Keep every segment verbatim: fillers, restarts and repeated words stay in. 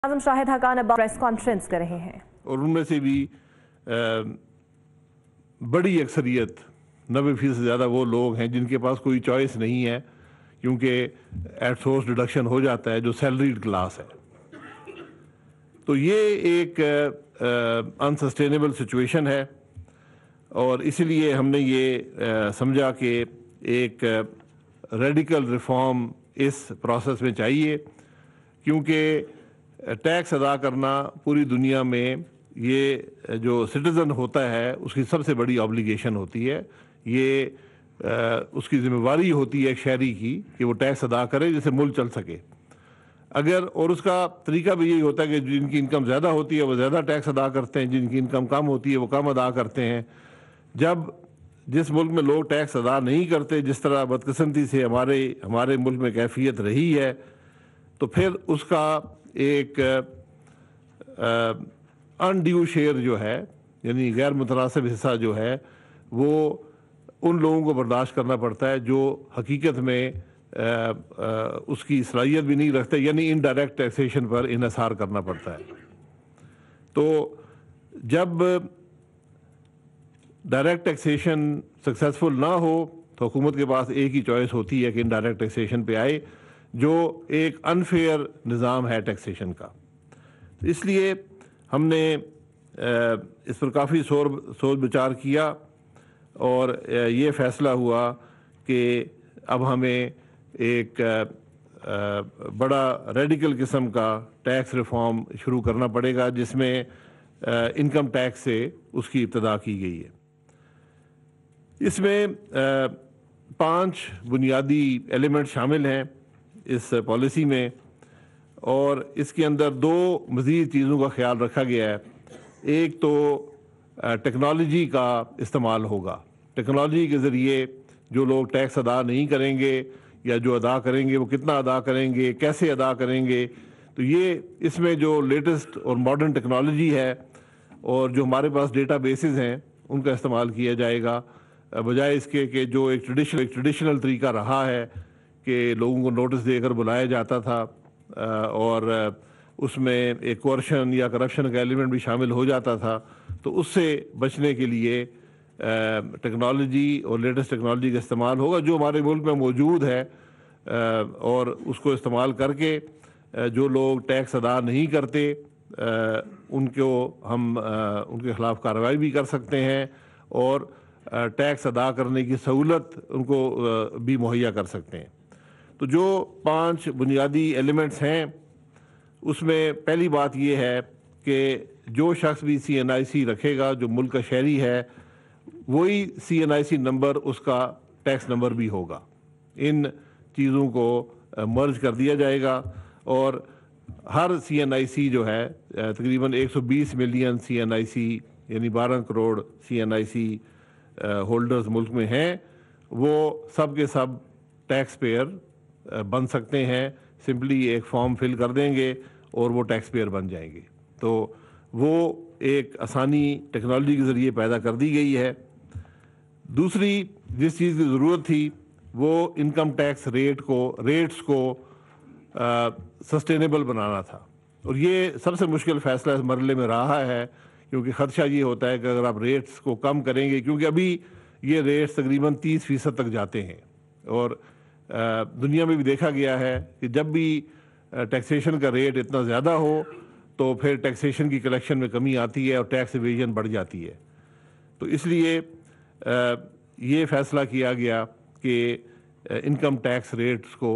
आज़म Shahid Khaqan Abbasi press conference कर रहे हैं और उनमें से भी आ, बड़ी अक्सरियत नब्बे फीसद से ज़्यादा वो लोग हैं जिनके पास कोई चॉइस नहीं है, क्योंकि एट सोर्स डिडक्शन हो जाता है, जो सैलरीड क्लास है। तो ये एक अनसस्टेनेबल सिचुएशन है और इसीलिए हमने ये आ, समझा कि एक रेडिकल रिफॉर्म इस प्रोसेस में चाहिए, क्योंकि टैक्स अदा करना पूरी दुनिया में ये जो सिटीज़न होता है उसकी सबसे बड़ी ऑब्लिगेशन होती है। ये आ, उसकी ज़िम्मेवारी होती है एक शहरी की कि वो टैक्स अदा करे जिससे मुल्क चल सके। अगर और उसका तरीका भी यही होता है कि जिनकी इनकम ज़्यादा होती है वो ज़्यादा टैक्स अदा करते हैं, जिनकी इनकम कम होती है वो कम अदा करते हैं। जब जिस मुल्क में लोग टैक्स अदा नहीं करते, जिस तरह बदकिस्मती से हमारे हमारे मुल्क में कैफियत रही है, तो फिर उसका एक अनड्यू शेयर जो है, यानी गैर मुतनासिब हिस्सा जो है, वो उन लोगों को बर्दाश्त करना पड़ता है जो हकीकत में आ, आ, उसकी सलाहियत भी नहीं रखते, यानी इनडायरेक्ट टैक्सेशन पर इन्हिसार करना पड़ता है। तो जब डायरेक्ट टैक्सेशन सक्सेसफुल ना हो तो हुकूमत के पास एक ही चॉइस होती है कि इनडायरेक्ट टैक्सेशन पे आए, जो एक अनफेयर निज़ाम है टैक्सेशन का। इसलिए हमने इस पर काफ़ी सोच सोच विचार किया और ये फ़ैसला हुआ कि अब हमें एक बड़ा रेडिकल किस्म का टैक्स रिफॉर्म शुरू करना पड़ेगा, जिसमें इनकम टैक्स से उसकी इब्तदा की गई है। इसमें पांच बुनियादी एलिमेंट शामिल हैं इस पॉलिसी में, और इसके अंदर दो मज़ीद चीज़ों का ख्याल रखा गया है। एक तो टेक्नोलॉजी का इस्तेमाल होगा। टेक्नोलॉजी के ज़रिए जो लोग टैक्स अदा नहीं करेंगे या जो अदा करेंगे वो कितना अदा करेंगे, कैसे अदा करेंगे, तो ये इसमें जो लेटेस्ट और मॉडर्न टेक्नोलॉजी है और जो हमारे पास डेटा बेसिस हैं उनका इस्तेमाल किया जाएगा, बजाय इसके कि जो एक ट्रेडिशनल एक ट्रेडिशनल तरीका रहा है कि लोगों को नोटिस देकर बुलाया जाता था और उसमें एक कोर्शन या करप्शन का एलिमेंट भी शामिल हो जाता था। तो उससे बचने के लिए टेक्नोलॉजी और लेटेस्ट टेक्नोलॉजी का इस्तेमाल होगा जो हमारे मुल्क में मौजूद है, और उसको इस्तेमाल करके जो लोग टैक्स अदा नहीं करते उनको हम उनके ख़िलाफ़ कार्रवाई भी कर सकते हैं और टैक्स अदा करने की सहूलत उनको भी मुहैया कर सकते हैं। तो जो पांच बुनियादी एलिमेंट्स हैं उसमें पहली बात ये है कि जो शख्स भी सी एन आई सी रखेगा, जो मुल्क का शहरी है, वही C N I C number उसका टैक्स नंबर भी होगा। इन चीज़ों को मर्ज कर दिया जाएगा और हर सी एन आई सी जो है, तकरीबन एक सौ बीस million C N I C यानी बारह crore C N I C holders मुल्क में हैं, वो सब के सब टैक्स पेयर बन सकते हैं। सिंपली एक फॉर्म फिल कर देंगे और वो टैक्स पेयर बन जाएंगे। तो वो एक आसानी टेक्नोलॉजी के ज़रिए पैदा कर दी गई है। दूसरी जिस चीज़ की ज़रूरत थी वो इनकम टैक्स रेट को रेट्स को सस्टेनेबल बनाना था, और ये सबसे मुश्किल फ़ैसला इस मरहले में रहा है, क्योंकि ख़दशा ये होता है कि अगर आप रेट्स को कम करेंगे, क्योंकि अभी ये रेट्स तकरीबन तीस फ़ीसद तक जाते हैं, और आ, दुनिया में भी देखा गया है कि जब भी टैक्सेशन का रेट इतना ज़्यादा हो तो फिर टैक्सेशन की कलेक्शन में कमी आती है और टैक्स इवेजन बढ़ जाती है। तो इसलिए आ, ये फ़ैसला किया गया कि इनकम टैक्स रेट्स को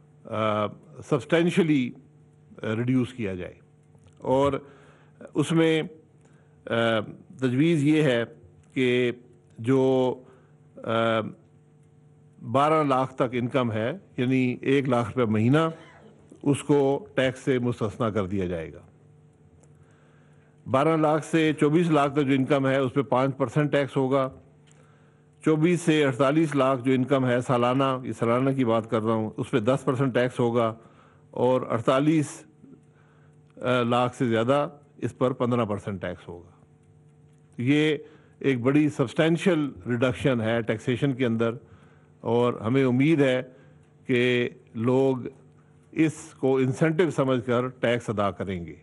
सब्सटेंशली रिड्यूस किया जाए, और उसमें तजवीज़ ये है कि जो आ, बारह लाख तक इनकम है, यानी एक लाख रुपये महीना, उसको टैक्स से मुस्तस्ना कर दिया जाएगा। बारह लाख से चौबीस लाख तक जो इनकम है उस पर पाँच परसेंट टैक्स होगा। चौबीस से अड़तालीस लाख जो इनकम है सालाना, ये सालाना की बात कर रहा हूँ, उस पर दस परसेंट टैक्स होगा, और अड़तालीस लाख से ज़्यादा इस पर पंद्रह परसेंट टैक्स होगा। ये एक बड़ी सब्सटेंशियल रिडक्शन है टैक्सेशन के अंदर, और हमें उम्मीद है कि लोग इसको इंसेंटिव समझकर टैक्स अदा करेंगे।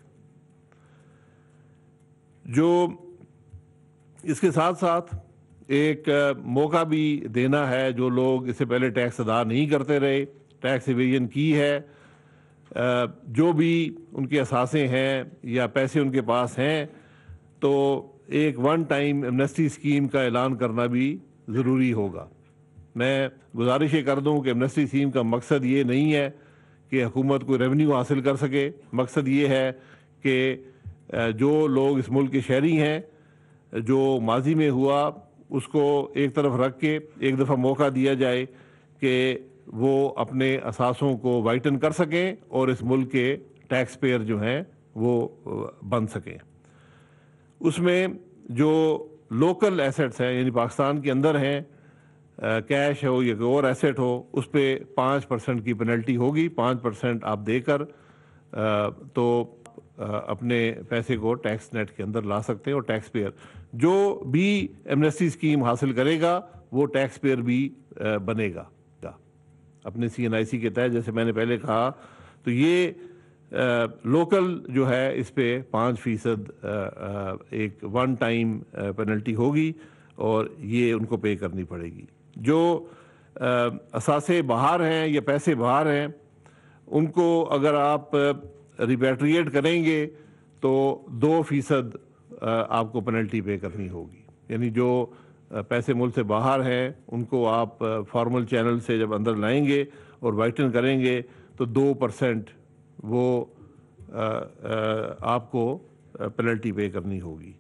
जो इसके साथ साथ एक मौका भी देना है, जो लोग इससे पहले टैक्स अदा नहीं करते रहे, टैक्स इवेजन की है, जो भी उनके असासे हैं या पैसे उनके पास हैं, तो एक वन टाइम एमनेस्टी स्कीम का ऐलान करना भी ज़रूरी होगा। मैं गुजारिश ये कर दूं कि एमनेस्टी स्कीम का मकसद ये नहीं है कि हुकूमत को रेवेन्यू हासिल कर सके। मकसद ये है कि जो लोग इस मुल्क के शहरी हैं, जो माजी में हुआ उसको एक तरफ रख के एक दफ़ा मौका दिया जाए कि वो अपने असासों को वाइटन कर सकें और इस मुल्क के टैक्स पेयर जो हैं वो बन सकें। उसमें जो लोकल एसेट्स हैं, यानी पाकिस्तान के अंदर हैं, कैश हो या कोई और एसेट हो, उस पर पाँच परसेंट की पेनल्टी होगी। पाँच परसेंट आप देकर आ, तो आ, अपने पैसे को टैक्स नेट के अंदर ला सकते हैं। और टैक्स पेयर जो भी एमनेस्टी स्कीम हासिल करेगा वो टैक्स पेयर भी आ, बनेगा अपने सी एन आई सी के तहत। जैसे मैंने पहले कहा, तो ये आ, लोकल जो है इस पे पाँच फीसद एक वन टाइम पेनल्टी होगी और ये उनको पे करनी पड़ेगी। जो असासे बाहर हैं या पैसे बाहर हैं, उनको अगर आप रिपैट्रिएट करेंगे तो दो फीसद आपको पेनल्टी पे करनी होगी। यानी जो पैसे मुल्क से बाहर हैं उनको आप फॉर्मल चैनल से जब अंदर लाएंगे और वाइटन करेंगे तो दो परसेंट वो आ, आ, आपको पेनल्टी पे करनी होगी।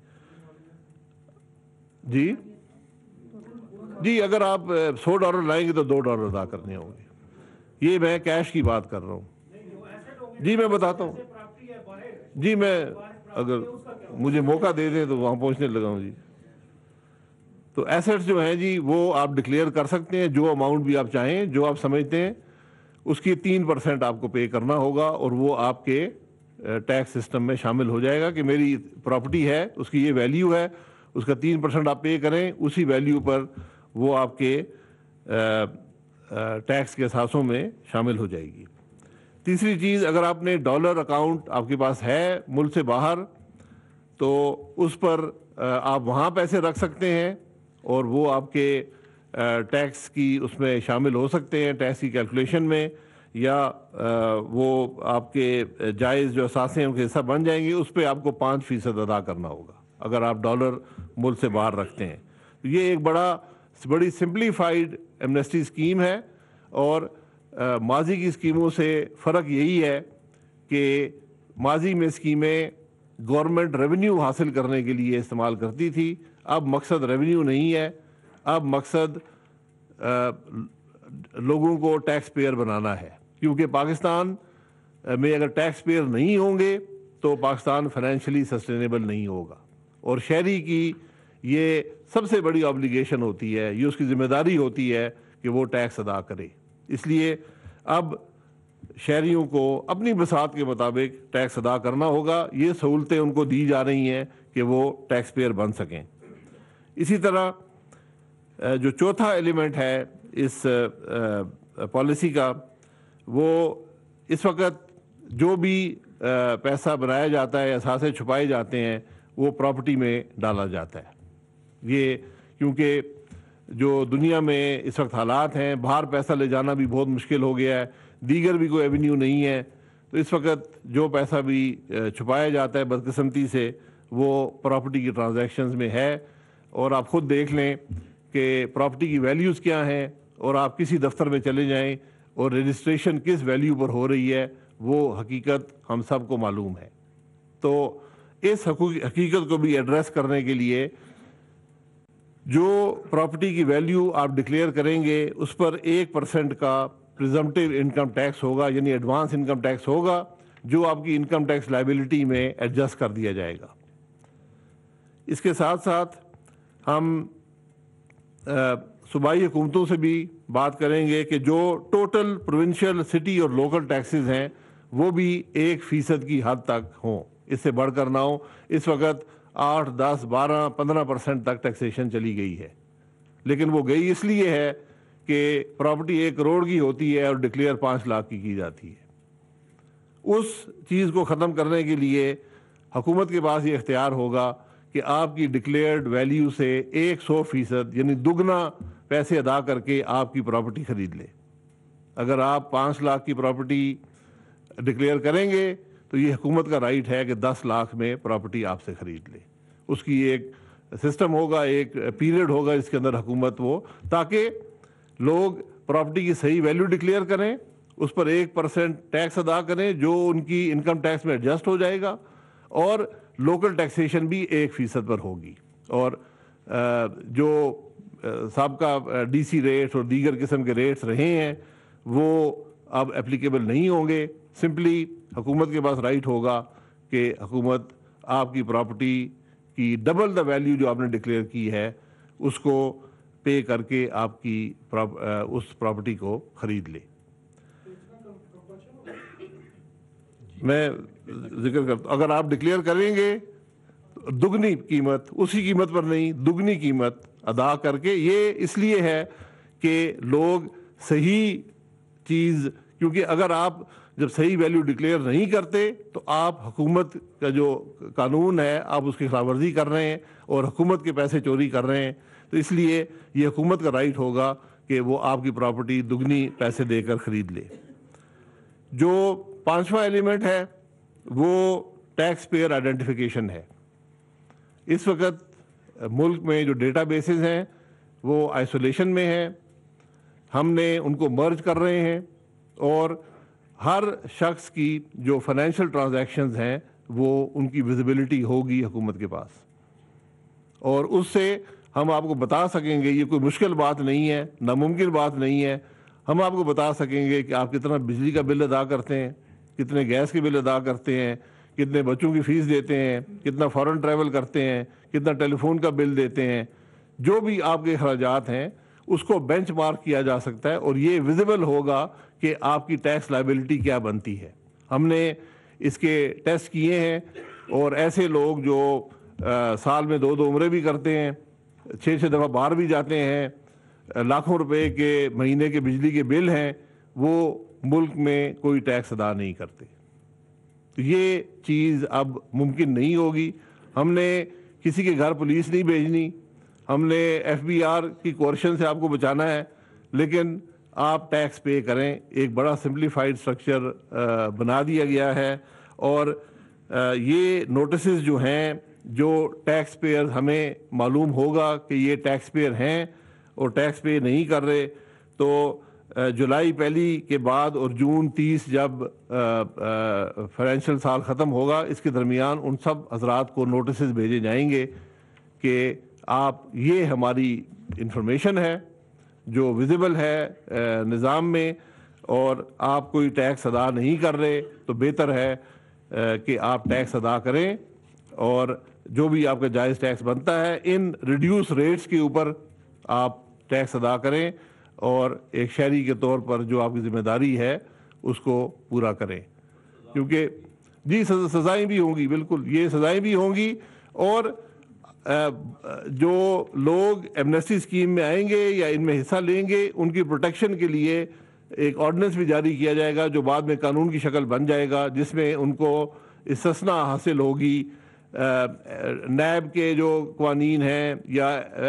जी जी अगर आप सौ डॉलर लाएंगे तो दो डॉलर अदा करने होंगे। ये मैं कैश की बात कर रहा हूँ। जी मैं बताता हूँ। जी मैं अगर मुझे मौका दे दें तो वहाँ पहुँचने लगा हूँ। जी तो एसेट्स जो हैं जी वो आप डिक्लेयर कर सकते हैं, जो अमाउंट भी आप चाहें, जो आप समझते हैं उसकी तीन परसेंट आपको पे करना होगा और वो आपके टैक्स सिस्टम में शामिल हो जाएगा कि मेरी प्रॉपर्टी है, उसकी ये वैल्यू है, उसका तीन परसेंट आप पे करें, उसी वैल्यू पर वो आपके टैक्स के असासों में शामिल हो जाएगी। तीसरी चीज़, अगर आपने डॉलर अकाउंट आपके पास है मुल्क से बाहर, तो उस पर आप वहाँ पैसे रख सकते हैं और वो आपके टैक्स की उसमें शामिल हो सकते हैं, टैक्स की कैलकुलेशन में, या वो आपके जायज़ जो असासे हैं उनके हिस्सा बन जाएंगे। उस पर आपको पाँच फीसद अदा करना होगा अगर आप डॉलर मुल्क से बाहर रखते हैं। तो ये एक बड़ा बड़ी सिंप्लीफाइड एमनेस्टी स्कीम है और आ, माजी की स्कीमों से फ़र्क यही है कि माजी में स्कीमें गवर्नमेंट रेवेन्यू हासिल करने के लिए इस्तेमाल करती थी। अब मकसद रेवेन्यू नहीं है, अब मकसद लोगों को टैक्स पेयर बनाना है। क्योंकि पाकिस्तान में अगर टैक्स पेयर नहीं होंगे तो पाकिस्तान फाइनेंशियली सस्टेनेबल नहीं होगा। और शहरी की ये सबसे बड़ी ऑब्लिगेशन होती है, ये उसकी जिम्मेदारी होती है कि वो टैक्स अदा करे। इसलिए अब शहरियों को अपनी बसात के मुताबिक टैक्स अदा करना होगा। ये सहूलतें उनको दी जा रही हैं कि वो टैक्स पेयर बन सकें। इसी तरह जो चौथा एलिमेंट है इस पॉलिसी का, वो इस वक्त जो भी पैसा बनाया जाता है, असासे छुपाए जाते हैं, वो प्रॉपर्टी में डाला जाता है। ये क्योंकि जो दुनिया में इस वक्त हालात हैं, बाहर पैसा ले जाना भी बहुत मुश्किल हो गया है, दीगर भी कोई एवेन्यू नहीं है, तो इस वक्त जो पैसा भी छुपाया जाता है बदकिस्मती से, वो प्रॉपर्टी की ट्रांजैक्शंस में है। और आप ख़ुद देख लें कि प्रॉपर्टी की वैल्यूज़ क्या हैं, और आप किसी दफ्तर में चले जाएं और रजिस्ट्रेशन किस वैल्यू पर हो रही है, वो हकीकत हम सब को मालूम है। तो इस हकीकत को भी एड्रेस करने के लिए जो प्रॉपर्टी की वैल्यू आप डिक्लेयर करेंगे उस पर एक परसेंट का प्रिजम्पटिव इनकम टैक्स होगा, यानी एडवांस इनकम टैक्स होगा, जो आपकी इनकम टैक्स लायबिलिटी में एडजस्ट कर दिया जाएगा। इसके साथ साथ हम सूबाई हुकूमतों से भी बात करेंगे कि जो टोटल प्रोविंशियल, सिटी और लोकल टैक्सेस हैं वो भी एक फ़ीसद की हद तक हों, इससे बढ़कर ना हो। इस वक्त आठ, दस, बारह, पंद्रह परसेंट तक टैक्सेशन चली गई है, लेकिन वो गई इसलिए है कि प्रॉपर्टी एक करोड़ की होती है और डिक्लेयर पाँच लाख की की जाती है। उस चीज़ को ख़त्म करने के लिए हुकूमत के पास ये इख्तियार होगा कि आपकी डिक्लेयर्ड वैल्यू से एक सौ फीसद यानी दुगना पैसे अदा करके आपकी प्रॉपर्टी ख़रीद ले। अगर आप पाँच लाख की प्रॉपर्टी डिक्लेयर करेंगे तो ये हुकूमत का राइट है कि दस लाख में प्रॉपर्टी आपसे ख़रीद ले। उसकी एक सिस्टम होगा, एक पीरियड होगा इसके अंदर हुकूमत वो, ताकि लोग प्रॉपर्टी की सही वैल्यू डिक्लेयर करें, उस पर एक परसेंट टैक्स अदा करें जो उनकी इनकम टैक्स में एडजस्ट हो जाएगा, और लोकल टैक्सेशन भी एक फ़ीसद पर होगी। और जो साबका डीसी रेट्स और दीगर किस्म के रेट्स रहे हैं वो अब एप्लीकेबल नहीं होंगे। सिंपली हुकूमत के पास राइट होगा कि हुकूमत आपकी प्रॉपर्टी की डबल द वैल्यू जो आपने डिक्लेयर की है उसको पे करके आपकी प्रॉप, उस प्रॉपर्टी को ख़रीद ले। मैं जिक्र करता, अगर आप डिक्लेयर करेंगे तो दुगनी कीमत, उसी कीमत पर नहीं दुगनी कीमत अदा करके, ये इसलिए है कि लोग सही चीज़, क्योंकि अगर आप जब सही वैल्यू डिक्लेयर नहीं करते तो आप हुकूमत का जो कानून है आप उसकी खिलाफ वर्जी कर रहे हैं और हुकूमत के पैसे चोरी कर रहे हैं। तो इसलिए ये हुकूमत का राइट होगा कि वो आपकी प्रॉपर्टी दुगनी पैसे देकर ख़रीद ले। जो पांचवा एलिमेंट है वो टैक्स पेयर आइडेंटिफिकेशन है। इस वक्त मुल्क में जो डेटा बेसिस हैं वो आइसोलेशन में हैं, हमने उनको मर्ज कर रहे हैं और हर शख्स की जो फाइनेंशियल ट्रांजैक्शंस हैं वो उनकी विजिबिलिटी होगी हुकूमत के पास, और उससे हम आपको बता सकेंगे, ये कोई मुश्किल बात नहीं है, नामुमकिन बात नहीं है, हम आपको बता सकेंगे कि आप कितना बिजली का बिल अदा करते हैं, कितने गैस के बिल अदा करते हैं, कितने बच्चों की फ़ीस देते हैं, कितना फ़ॉरेन ट्रैवल करते हैं, कितना टेलीफोन का बिल देते हैं। जो भी आपके अखराजात हैं उसको बेंच मार्क किया जा सकता है और ये विजिबल होगा कि आपकी टैक्स लायबिलिटी क्या बनती है। हमने इसके टेस्ट किए हैं और ऐसे लोग जो आ, साल में दो दो उम्रे भी करते हैं, छः छः दफ़ा बाहर भी जाते हैं, लाखों रुपए के महीने के बिजली के बिल हैं, वो मुल्क में कोई टैक्स अदा नहीं करते। तो ये चीज़ अब मुमकिन नहीं होगी। हमने किसी के घर पुलिस नहीं भेजनी, हमने एफ बी आर की कोर्शन से आपको बचाना है, लेकिन आप टैक्स पे करें। एक बड़ा सिंप्लीफाइड स्ट्रक्चर बना दिया गया है और ये नोटिसेस जो हैं, जो टैक्स पेयर हमें मालूम होगा कि ये टैक्स पेयर हैं और टैक्स पे नहीं कर रहे, तो जुलाई पहली के बाद और जून तीस जब फाइनेंशियल साल ख़त्म होगा, इसके दरमियान उन सब हजरात को नोटिसेस भेजे जाएंगे कि आप, ये हमारी इंफॉर्मेशन है जो विजिबल है निज़ाम में, और आप कोई टैक्स अदा नहीं कर रहे तो बेहतर है कि आप टैक्स अदा करें और जो भी आपका जायज़ टैक्स बनता है इन रिड्यूस रेट्स के ऊपर आप टैक्स अदा करें और एक शहरी के तौर पर जो आपकी ज़िम्मेदारी है उसको पूरा करें। क्योंकि जी सज़ाएँ भी होंगी, बिल्कुल ये सज़ाएँ भी होंगी, और जो लोग एमनेस्टी स्कीम में आएंगे या इनमें हिस्सा लेंगे उनकी प्रोटेक्शन के लिए एक ऑर्डिनेंस भी जारी किया जाएगा जो बाद में कानून की शक्ल बन जाएगा, जिसमें उनको इस्तिस्ना हासिल होगी। नैब के जो क़वानीन हैं या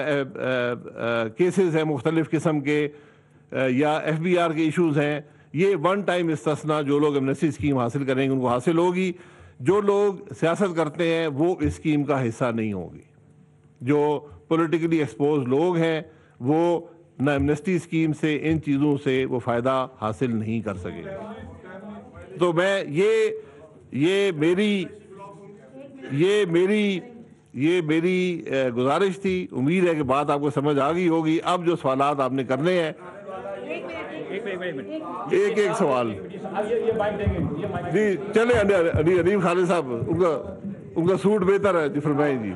केसेस हैं मुख्तलिफ़ किस्म के, या एफ बी आर के इशूज़ हैं, ये वन टाइम इस्तिस्ना जो लोग एमनेस्टी स्कीम हासिल करेंगे उनको हासिल होगी। जो लोग सियासत करते हैं वो इस स्कीम का हिस्सा नहीं होंगे। जो पॉलिटिकली एक्सपोज लोग हैं वो न एमनेस्टी स्कीम से, इन चीज़ों से वो फ़ायदा हासिल नहीं कर सकेंगे। तो मैं ये ये मेरी ये मेरी ये मेरी गुजारिश थी। उम्मीद है कि बात आपको समझ आ गई होगी। अब जो सवालात आपने करने हैं, एक एक सवाल जी चले। अनीम खालिद साहब, उनका उनका सूट बेहतर है जी, फरमाएं जी।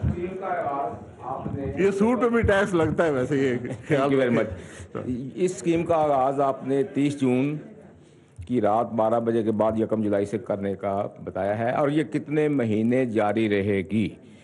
ये सूट पे भी टैक्स लगता है वैसे, ये ख्याल वेरी मच। इस स्कीम का आगाज़ आपने तीस जून की रात बारह बजे के बाद यकम जुलाई से करने का बताया है, और ये कितने महीने जारी रहेगी?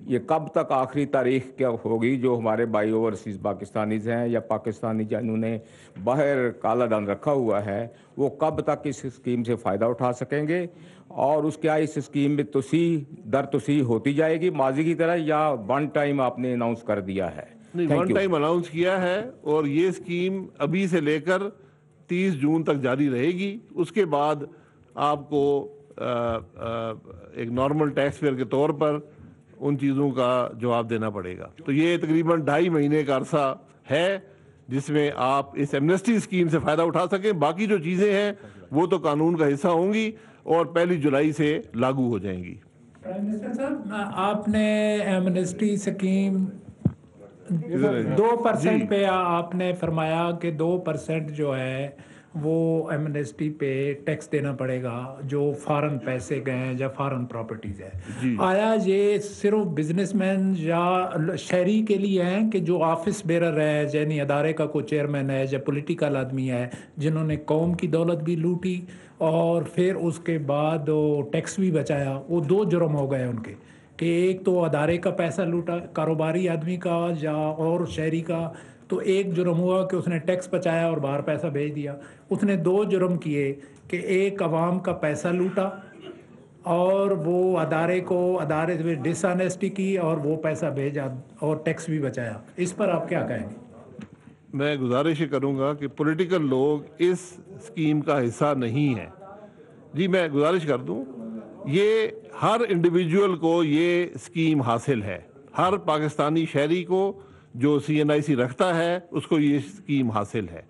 ये कब तक आखिरी तारीख क्या होगी जो हमारे भाई ओवरसीज़ पाकिस्तानीज़ हैं या पाकिस्तानी जिन्होंने बाहर काला धन रखा हुआ है वो कब तक इस स्कीम से फ़ायदा उठा सकेंगे, और उसके क्या इस स्कीम में तोसी दर तोसी होती जाएगी माजी की तरह, या वन टाइम आपने अनाउंस कर दिया है? नहीं, वन टाइम अनाउंस किया है और ये स्कीम अभी से लेकर तीस जून तक जारी रहेगी। उसके बाद आपको आ, आ, एक नॉर्मल टैक्स पेयर के तौर पर उन चीज़ों का जवाब देना पड़ेगा। तो ये तकरीबन ढाई महीने का अरसा है जिसमें आप इस एमनेस्टी स्कीम से फ़ायदा उठा सकें। बाकी जो चीज़ें हैं वो तो कानून का हिस्सा होंगी और पहली जुलाई से लागू हो जाएंगी। प्राइम मिनिस्टर साहब, आपने एमनेस्टी स्कीम दो परसेंट पे आपने फरमाया कि दो परसेंट जो है वो एमनेस्टी पे टैक्स देना पड़ेगा जो फॉरेन पैसे गए हैं या फॉरेन प्रॉपर्टीज़ है। आया ये सिर्फ बिजनेसमैन या शहरी के लिए हैं कि जो ऑफिस बेरर है, यानी अदारे का कोई चेयरमैन है या पॉलिटिकल आदमी है जिन्होंने कौम की दौलत भी लूटी और फिर उसके बाद वो टैक्स भी बचाया, वो दो जुर्म हो गए उनके कि एक तो अदारे का पैसा लूटा कारोबारी आदमी का या और शहरी का, तो एक जुर्म हुआ कि उसने टैक्स बचाया और बाहर पैसा भेज दिया। उसने दो जुर्म किए कि एक अवाम का पैसा लूटा और वो अदारे को अदारे में डिसऑनेस्टी की और वो पैसा भेजा और टैक्स भी बचाया। इस पर आप क्या कहेंगे? मैं गुजारिश करूंगा कि पॉलिटिकल लोग इस स्कीम का हिस्सा नहीं है। जी मैं गुजारिश कर दूं, ये हर इंडिविजुअल को ये स्कीम हासिल है। हर पाकिस्तानी शहरी को जो सी एन आई सी रखता है उसको ये स्कीम हासिल है।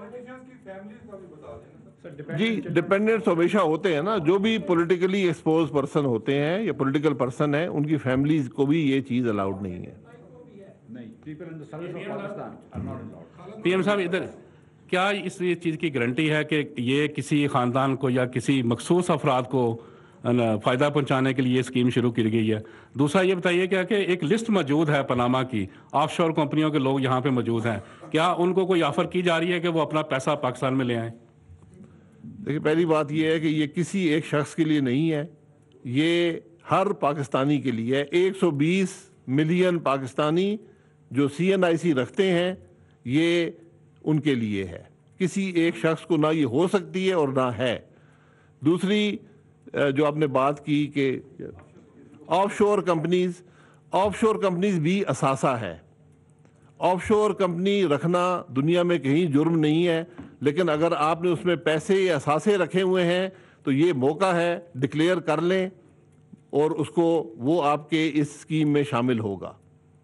जी डिपेंडेंट्स हमेशा होते हैं ना, जो भी पॉलिटिकली एक्सपोज पर्सन होते हैं या पॉलिटिकल पर्सन है उनकी फैमिलीज को भी ये चीज़ अलाउड नहीं है। पीएम साहब इधर क्या इस चीज़ की गारंटी है कि ये किसी ख़ानदान को या किसी मखसूस अफराद को फ़ायदा पहुंचाने के लिए स्कीम शुरू की गई है? दूसरा ये बताइए क्या कि एक लिस्ट मौजूद है पनामा की, ऑफशोर कंपनियों के लोग यहाँ पे मौजूद हैं, क्या उनको कोई ऑफ़र की जा रही है कि वो अपना पैसा पाकिस्तान में ले आएँ? देखिए पहली बात ये है कि ये किसी एक शख्स के लिए नहीं है, ये हर पाकिस्तानी के लिए है। एक सौ बीस मिलियन पाकिस्तानी जो सी एन आई सी रखते हैं ये उनके लिए है, किसी एक शख्स को ना ये हो सकती है और ना है। दूसरी जो आपने बात की कि ऑफशोर कंपनीज, ऑफशोर कंपनीज भी असासा है। ऑफशोर कंपनी रखना दुनिया में कहीं जुर्म नहीं है, लेकिन अगर आपने उसमें पैसे या असासे रखे हुए हैं तो ये मौका है, डिक्लेयर कर लें और उसको वो आपके इस स्कीम में शामिल होगा।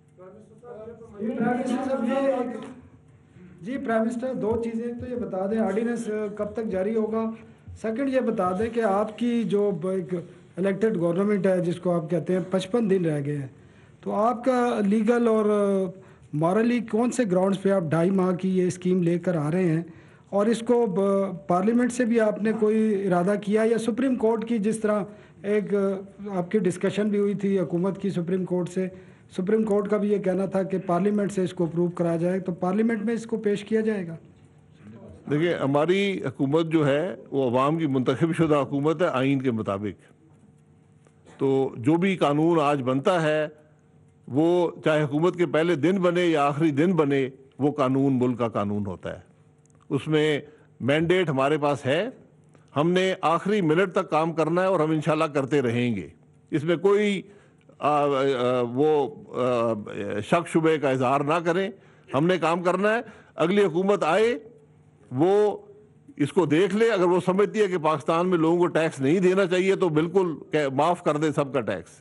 जी प्राइम मिनिस्टर, दो चीज़ें तो ये बता दें ऑर्डिनेंस कब तक जारी होगा, सेकंड ये बता दें कि आपकी जो एक इलेक्टेड गवर्नमेंट है जिसको आप कहते हैं पचपन दिन रह गए हैं, तो आपका लीगल और मॉरली कौन से ग्राउंड्स पे आप ढाई माह की ये स्कीम लेकर आ रहे हैं, और इसको पार्लियामेंट से भी आपने कोई इरादा किया या सुप्रीम कोर्ट की, जिस तरह एक आपकी डिस्कशन भी हुई थी हुकूमत की सुप्रीम कोर्ट से, सुप्रीम कोर्ट का भी ये कहना था कि पार्लियामेंट से इसको अप्रूव कराया जाए, तो पार्लियामेंट में इसको पेश किया जाएगा? देखिए हमारी हुकूमत जो है वो अवाम की मुंतखब शुदा हुकूमत है आइन के मुताबिक। तो जो भी कानून आज बनता है वो चाहे हुकूमत के पहले दिन बने या आखिरी दिन बने, वो कानून मुल्क का कानून होता है। उसमें मैंडेट हमारे पास है, हमने आखिरी मिनट तक काम करना है और हम इंशाल्लाह करते रहेंगे। इसमें कोई आ, आ, वो आ, शक शुबे का इजहार ना करें, हमने काम करना है। अगली हुकूमत आए वो इसको देख ले, अगर वो समझती है कि पाकिस्तान में लोगों को टैक्स नहीं देना चाहिए तो बिल्कुल माफ़ कर दे सबका टैक्स।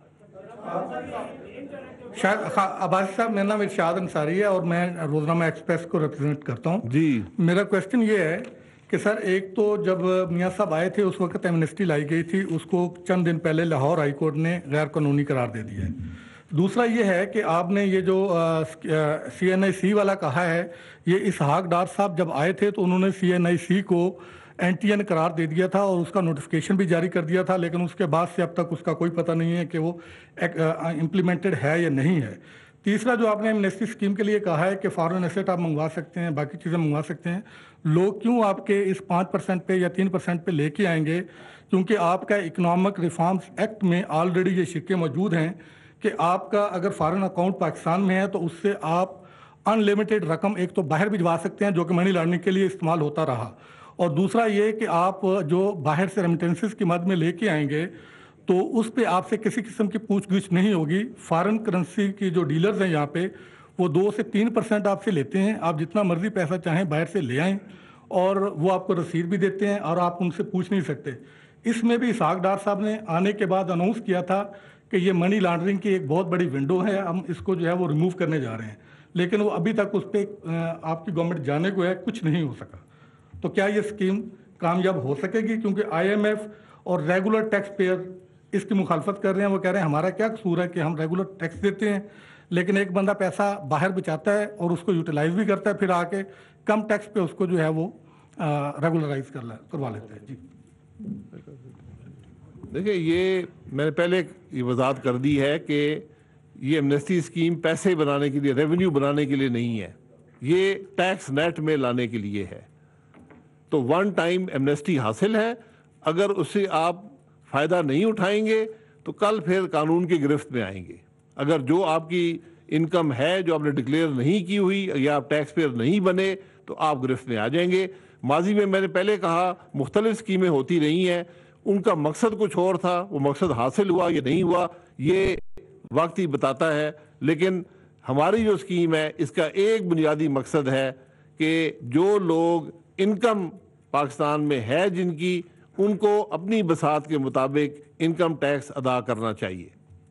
शायद अब्बासी साहब, मेरा नाम शहाद अंसारी है और मैं रोजनामा एक्सप्रेस को रिप्रेजेंट करता हूँ जी। मेरा क्वेश्चन ये है कि सर, एक तो जब मियाँ साहब आए थे उस वक्त एमनेस्टी लाई गई थी, उसको चंद दिन पहले लाहौर हाई कोर्ट ने गैर कानूनी करार दे दिया है। दूसरा ये है कि आपने ये जो सी एन आई सी वाला कहा है, ये इसहाक डार साहब जब आए थे तो उन्होंने सी एन आई सी को एन टी एन करार दे दिया था और उसका नोटिफिकेशन भी जारी कर दिया था, लेकिन उसके बाद से अब तक उसका कोई पता नहीं है कि वो इम्प्लीमेंटेड है या नहीं है। तीसरा जो आपने एमनेस्टी स्कीम के लिए कहा है कि फॉरेन एसेट आप मंगवा सकते हैं, बाकी चीज़ें मंगवा सकते हैं, लोग क्यों आपके इस पाँच परसेंट पे या तीन परसेंट पे लेके आएंगे? क्योंकि आपका इकोनॉमिक रिफॉर्म्स एक्ट में ऑलरेडी ये शिक्के मौजूद हैं कि आपका अगर फॉरेन अकाउंट पाकिस्तान में है तो उससे आप अनलिमिटेड रकम एक तो बाहर भिजवा सकते हैं, जो कि मनी लॉन्ड्रिंग के लिए इस्तेमाल होता रहा, और दूसरा ये कि आप जो बाहर से रेमिटेंसेस की मद में लेके आएंगे तो उस पे आपसे किसी किस्म की पूछ-गिछ नहीं होगी। फॉरेन करेंसी की जो डीलर्स हैं यहाँ पे वो दो से तीन परसेंट आपसे लेते हैं, आप जितना मर्जी पैसा चाहें बाहर से ले आएँ और वो आपको रसीद भी देते हैं और आप उनसे पूछ नहीं सकते। इसमें भी इसहाक डार साहब ने आने के बाद अनाउंस किया था कि ये मनी लॉन्ड्रिंग की एक बहुत बड़ी विंडो है, हम इसको जो है वो रिमूव करने जा रहे हैं, लेकिन वो अभी तक उस पर आपकी गवर्नमेंट जाने को है, कुछ नहीं हो सका। तो क्या ये स्कीम कामयाब हो सकेगी? क्योंकि आईएमएफ और रेगुलर टैक्स पेयर इसकी मुखालफत कर रहे हैं। वो कह रहे हैं हमारा क्या कसूर है कि हम रेगुलर टैक्स देते हैं, लेकिन एक बंदा पैसा बाहर बचाता है और उसको यूटिलाइज भी करता है, फिर आके कम टैक्स पे उसको जो है वो रेगुलराइज कर करवा लेते हैं। जी देखिए, ये मैंने पहले ये वजाहत कर दी है कि ये एमनेस्टी स्कीम पैसे बनाने के लिए, रेवेन्यू बनाने के लिए नहीं है, ये टैक्स नेट में लाने के लिए है। तो वन टाइम एमनेस्टी हासिल है, अगर उससे आप फ़ायदा नहीं उठाएंगे तो कल फिर कानून की गिरफ्त में आएंगे। अगर जो आपकी इनकम है जो आपने डिक्लेयर नहीं की हुई या आप टैक्स पेयर नहीं बने तो आप गिरफ्त में आ जाएंगे। माजी में मैंने पहले कहा मुख्तलिफ स्कीमें होती रही हैं, उनका मकसद कुछ और था, वो मकसद हासिल हुआ या नहीं हुआ ये वक्त ही बताता है। लेकिन हमारी जो स्कीम है इसका एक बुनियादी मकसद है कि जो लोग इनकम पाकिस्तान में है जिनकी, उनको अपनी बसात के मुताबिक इनकम टैक्स अदा करना चाहिए।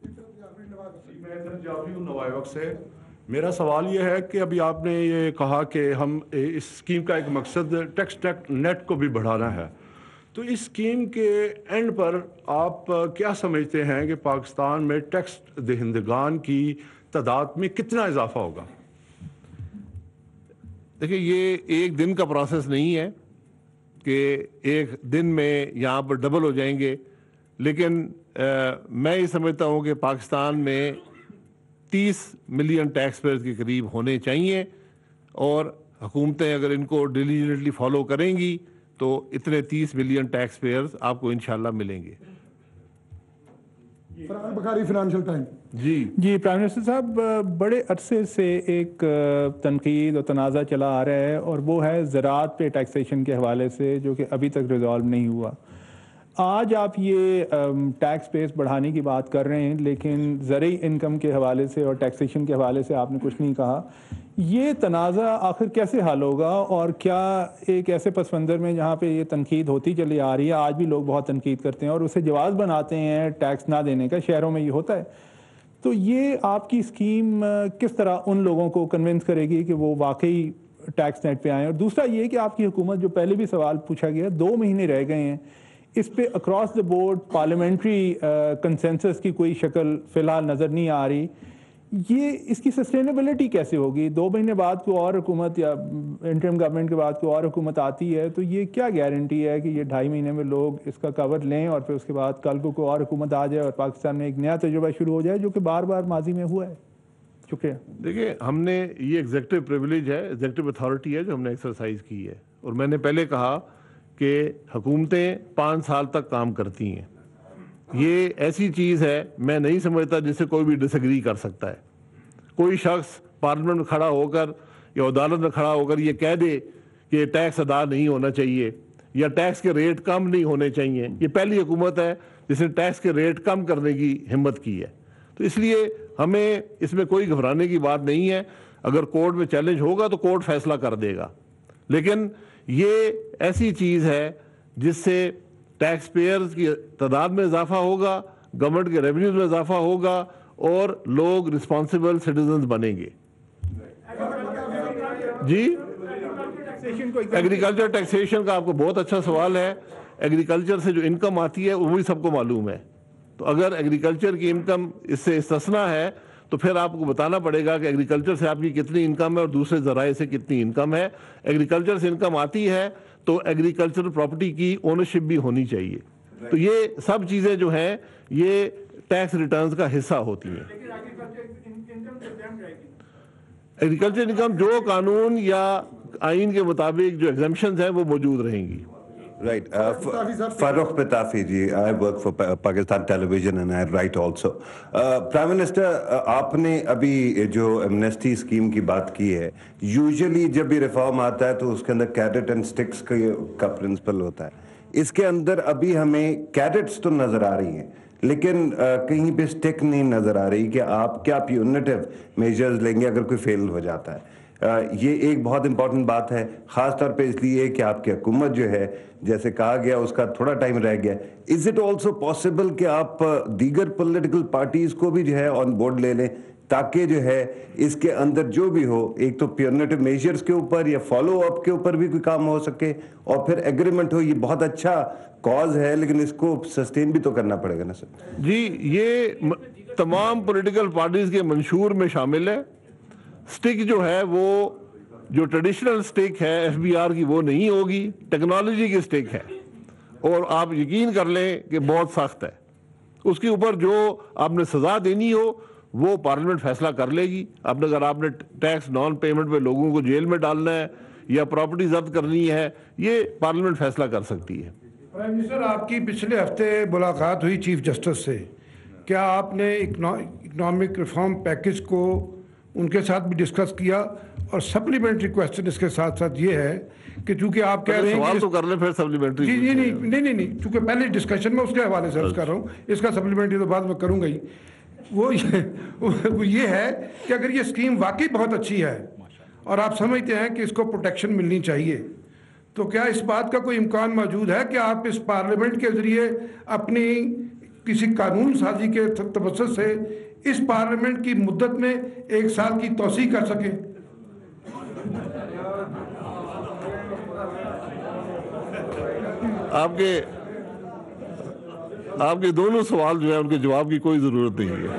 से मेरा सवाल ये है कि अभी आपने ये कहा कि हम इस स्कीम का एक मकसद टैक्स टैक्स नेट को भी बढ़ाना है, तो इस स्कीम के एंड पर आप क्या समझते हैं कि पाकिस्तान में टैक्स दहिंदगान की तादाद में कितना इजाफा होगा? देखिए, ये एक दिन का प्रोसेस नहीं है कि एक दिन में यहाँ पर डबल हो जाएंगे, लेकिन आ, मैं ये समझता हूँ कि पाकिस्तान में तीस मिलियन टैक्स पेयर्स के करीब होने चाहिए और हुकूमतें अगर इनको डिलीजेंटली फॉलो करेंगी तो इतने तीस मिलियन टैक्स पेयर्स आपको इंशाल्लाह मिलेंगे। Bukhari financial time. जी जी प्राइम मिनिस्टर साहब, बड़े अरसे से एक तनकीद और तनाज़ा चला आ रहा है और वो है ज़राअत पे टैक्सेशन के हवाले से, जो कि अभी तक रिजॉल्व नहीं हुआ। आज आप ये टैक्स बेस बढ़ाने की बात कर रहे हैं, लेकिन ज़रूरी इनकम के हवाले से और टैक्सेशन के हवाले से आपने कुछ नहीं कहा। ये तनाज़ा आखिर कैसे हल होगा? और क्या एक ऐसे पस मंज़र में जहाँ पे ये तनकीद होती चली आ रही है, आज भी लोग बहुत तनकीद करते हैं और उसे जवाज़ बनाते हैं टैक्स ना देने का, शहरों में ये होता है, तो ये आपकी स्कीम किस तरह उन लोगों को कन्विंस करेगी कि वो वाकई टैक्स नेट पे आएँ? और दूसरा ये कि आपकी हुकूमत, जो पहले भी सवाल पूछा गया, दो महीने रह गए हैं, इस पे across the board parliamentary consensus की कोई शक्ल फ़िलहाल नज़र नहीं आ रही। ये इसकी सस्टेनेबिलिटी कैसे होगी? दो महीने बाद कोई और हुकूमत या इंटरिम गवर्नमेंट के बाद कोई और हुकूमत आती है तो ये क्या गारंटी है कि ये ढाई महीने में लोग इसका कवर लें और फिर उसके बाद कल को कोई और हुकूमत आ जाए और पाकिस्तान में एक नया तजुर्बा शुरू हो जाए, जो कि बार बार माजी में हुआ है? शुक्रिया। देखिए, हमने ये एग्जेक्टिव प्रिविलेज है, एग्जेक्टिव अथॉरिटी है जो हमने एक्सरसाइज की है, और मैंने पहले कहा कि हुकूमतें पाँच साल तक काम करती हैं। ये ऐसी चीज़ है, मैं नहीं समझता जिससे कोई भी डिसएग्री कर सकता है। कोई शख्स पार्लियामेंट में खड़ा होकर या अदालत में खड़ा होकर ये कह दे कि टैक्स अदा नहीं होना चाहिए या टैक्स के रेट कम नहीं होने चाहिए, ये पहली हुकूमत है जिसने टैक्स के रेट कम करने की हिम्मत की है। तो इसलिए हमें इसमें कोई घबराने की बात नहीं है। अगर कोर्ट में चैलेंज होगा तो कोर्ट फैसला कर देगा, लेकिन ये ऐसी चीज़ है जिससे टैक्स पेयर्स की तादाद में इजाफा होगा, गवर्नमेंट के रेवेन्यूज में इजाफा होगा और लोग रिस्पॉन्सिबल सिटीजन्स बनेंगे। जी, एग्रीकल्चर टैक्सेशन का आपको बहुत अच्छा सवाल है। एग्रीकल्चर से जो इनकम आती है वो भी सबको मालूम है, तो अगर एग्रीकल्चर की इनकम इससे इस्तिस्ना है तो फिर आपको बताना पड़ेगा कि एग्रीकल्चर से आपकी कितनी इनकम है और दूसरे ज़राए से कितनी इनकम है। एग्रीकल्चर से इनकम आती है तो एग्रीकल्चरल प्रॉपर्टी की ओनरशिप भी होनी चाहिए। तो ये सब चीज़ें जो हैं ये टैक्स रिटर्न्स का हिस्सा होती हैं। एग्रीकल्चर इनकम जो कानून या आइन के मुताबिक जो एग्जम्पशंस हैं वो मौजूद रहेंगी। Right. Uh, Farooq Patafi ji, I work for pa Pakistan Television and I write also. Uh, Prime Minister, uh, आपने अभी जो एमनेस्टी स्कीम की बात की है, यूजुअली जब भी रिफॉर्म आता है तो उसके अंदर कैरेट एंड स्टिक्स का प्रिंसिपल होता है. इसके अंदर अभी हमें कैरेट्स तो नजर आ रही हैं, लेकिन uh, कहीं पे स्टिक नहीं नजर आ रही कि आप क्या प्यूनिटिव मेजर्स लेंगे अगर कोई फेल हो जाता है. Uh, ये एक बहुत इंपॉर्टेंट बात है, ख़ास तौर पे इसलिए कि आपकी हुकूमत जो है, जैसे कहा गया उसका थोड़ा टाइम रह गया. इज़ इट ऑल्सो पॉसिबल कि आप दीगर पॉलिटिकल पार्टीज़ को भी जो है ऑन बोर्ड ले लें, ताकि जो है इसके अंदर जो भी हो, एक तो प्यूनिटिव मेजर्स के ऊपर या फॉलो अप के ऊपर भी कोई काम हो सके और फिर एग्रीमेंट हो. ये बहुत अच्छा कॉज है, लेकिन इसको सस्टेन भी तो करना पड़ेगा ना सर. जी, ये तमाम पॉलिटिकल पार्टीज़ के मंशूर में शामिल है. स्टिक जो है वो जो ट्रेडिशनल स्टिक है एफबीआर की वो नहीं होगी, टेक्नोलॉजी की स्टिक है और आप यकीन कर लें कि बहुत सख्त है. उसके ऊपर जो आपने सज़ा देनी हो वो पार्लियामेंट फैसला कर लेगी. आपने अगर आपने टैक्स नॉन पेमेंट पे लोगों को जेल में डालना है या प्रॉपर्टी जब्त करनी है, ये पार्लियामेंट फैसला कर सकती है. प्राइम मिनिस्टर, आपकी पिछले हफ्ते मुलाकात हुई चीफ जस्टिस से, क्या आपने इकोनॉमिक रिफॉर्म पैकेज को उनके साथ भी डिस्कस किया? और सप्लीमेंट्री क्वेश्चन इसके साथ साथ ये है कि चूंकि आप कह रहे हैं सवाल तो कर ले फिर सप्लीमेंट्री. जी जी नहीं नहीं नहीं नहीं चूंकि पहले डिस्कशन में उसके हवाले से अर्ज कर रहा हूँ, इसका सप्लीमेंट्री तो बाद में करूँगा ही. वो ये, वो ये है कि अगर ये स्कीम वाकई बहुत अच्छी है और आप समझते हैं कि इसको प्रोटेक्शन मिलनी चाहिए, तो क्या इस बात का कोई इम्कान मौजूद है कि आप इस पार्लियामेंट के ज़रिए अपनी किसी कानून साजी के तवज्जुह से इस पार्लियामेंट की मुद्दत में एक साल की तोसी कर सके? आपके आपके दोनों सवाल जो है उनके जवाब की कोई जरूरत नहीं है.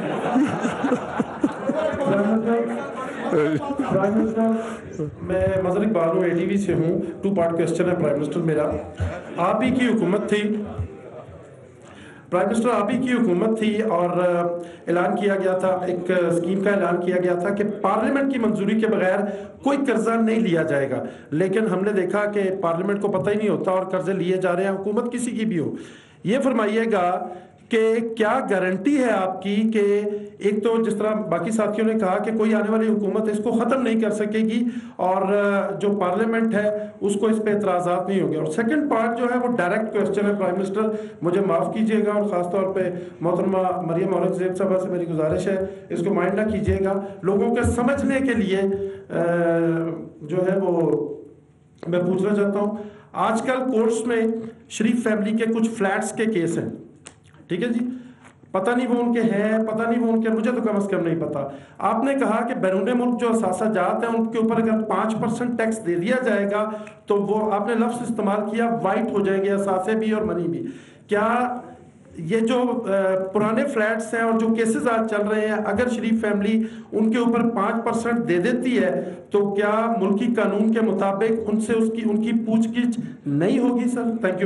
प्राइम मिनिस्टर, मैं मजर इकबाल हूँ, एटीवी से हूँ. टू पार्ट क्वेश्चन है प्राइम मिनिस्टर मेरा. आप ही की हुकूमत थी प्राइम मिनिस्टर आप ही की हुकूमत थी और ऐलान किया गया था, एक स्कीम का ऐलान किया गया था कि पार्लियामेंट की मंजूरी के बगैर कोई कर्जा नहीं लिया जाएगा. लेकिन हमने देखा कि पार्लियामेंट को पता ही नहीं होता और कर्जे लिए जा रहे हैं, हुकूमत किसी की भी हो. ये फरमाइएगा कि क्या गारंटी है आपकी कि एक तो जिस तरह बाकी साथियों ने कहा कि कोई आने वाली हुकूमत इसको ख़त्म नहीं कर सकेगी और जो पार्लियामेंट है उसको इस पे एतराज़ात नहीं होंगे. और सेकंड पार्ट जो है वो डायरेक्ट क्वेश्चन है प्राइम मिनिस्टर, मुझे माफ़ कीजिएगा और ख़ास तौर पे मोहतरमा मरियम औरंगज़ेब साहबा से मेरी गुजारिश है, इसको माइंड ना कीजिएगा. लोगों के समझने के लिए जो है वो मैं पूछना चाहता हूँ. आजकल कोर्ट्स में शरीफ फैमिली के कुछ फ्लैट्स के केस हैं, ठीक है जी, पता नहीं वो उनके हैं, पता नहीं वो उनके, मुझे तो कम से कम नहीं पता. आपने कहा कि बैरून मुल्क जो असासा जात हैं उनके ऊपर अगर पाँच परसेंट टैक्स दे दिया जाएगा तो वो, आपने लफ्ज़ इस्तेमाल किया, वाइट हो जाएंगे असासे भी और मनी भी. क्या ये जो पुराने फ्लैट्स हैं और जो केसेस आज चल रहे हैं, अगर शरीफ फैमिली उनके ऊपर पाँच परसेंट दे देती है तो क्या मुल्की कानून के मुताबिक उनसे उसकी उनकी पूछगिछ नहीं होगी? Sir thank you.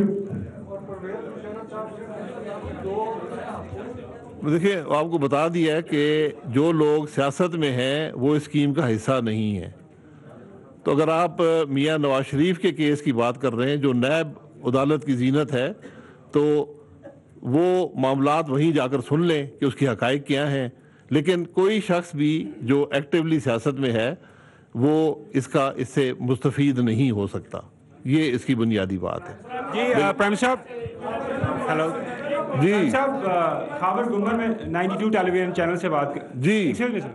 देखिए, आपको बता दिया है कि जो लोग सियासत में हैं वो इस स्कीम का हिस्सा नहीं है. तो अगर आप मियां नवाज शरीफ के केस की बात कर रहे हैं जो नैब अदालत की जीनत है, तो वो मामलात वहीं जाकर सुन लें कि उसकी हकाइक क्या हैं. लेकिन कोई शख्स भी जो एक्टिवली सियासत में है वो इसका इससे मुस्तफीद नहीं हो सकता. ये इसकी बुनियादी बात है. जी प्राइम साहब, हेलो जी साहब, खाबर गुमर में नाइन्टी टू टेलीविजन चैनल से बात कर जी. एक्सक्यूज मी सर,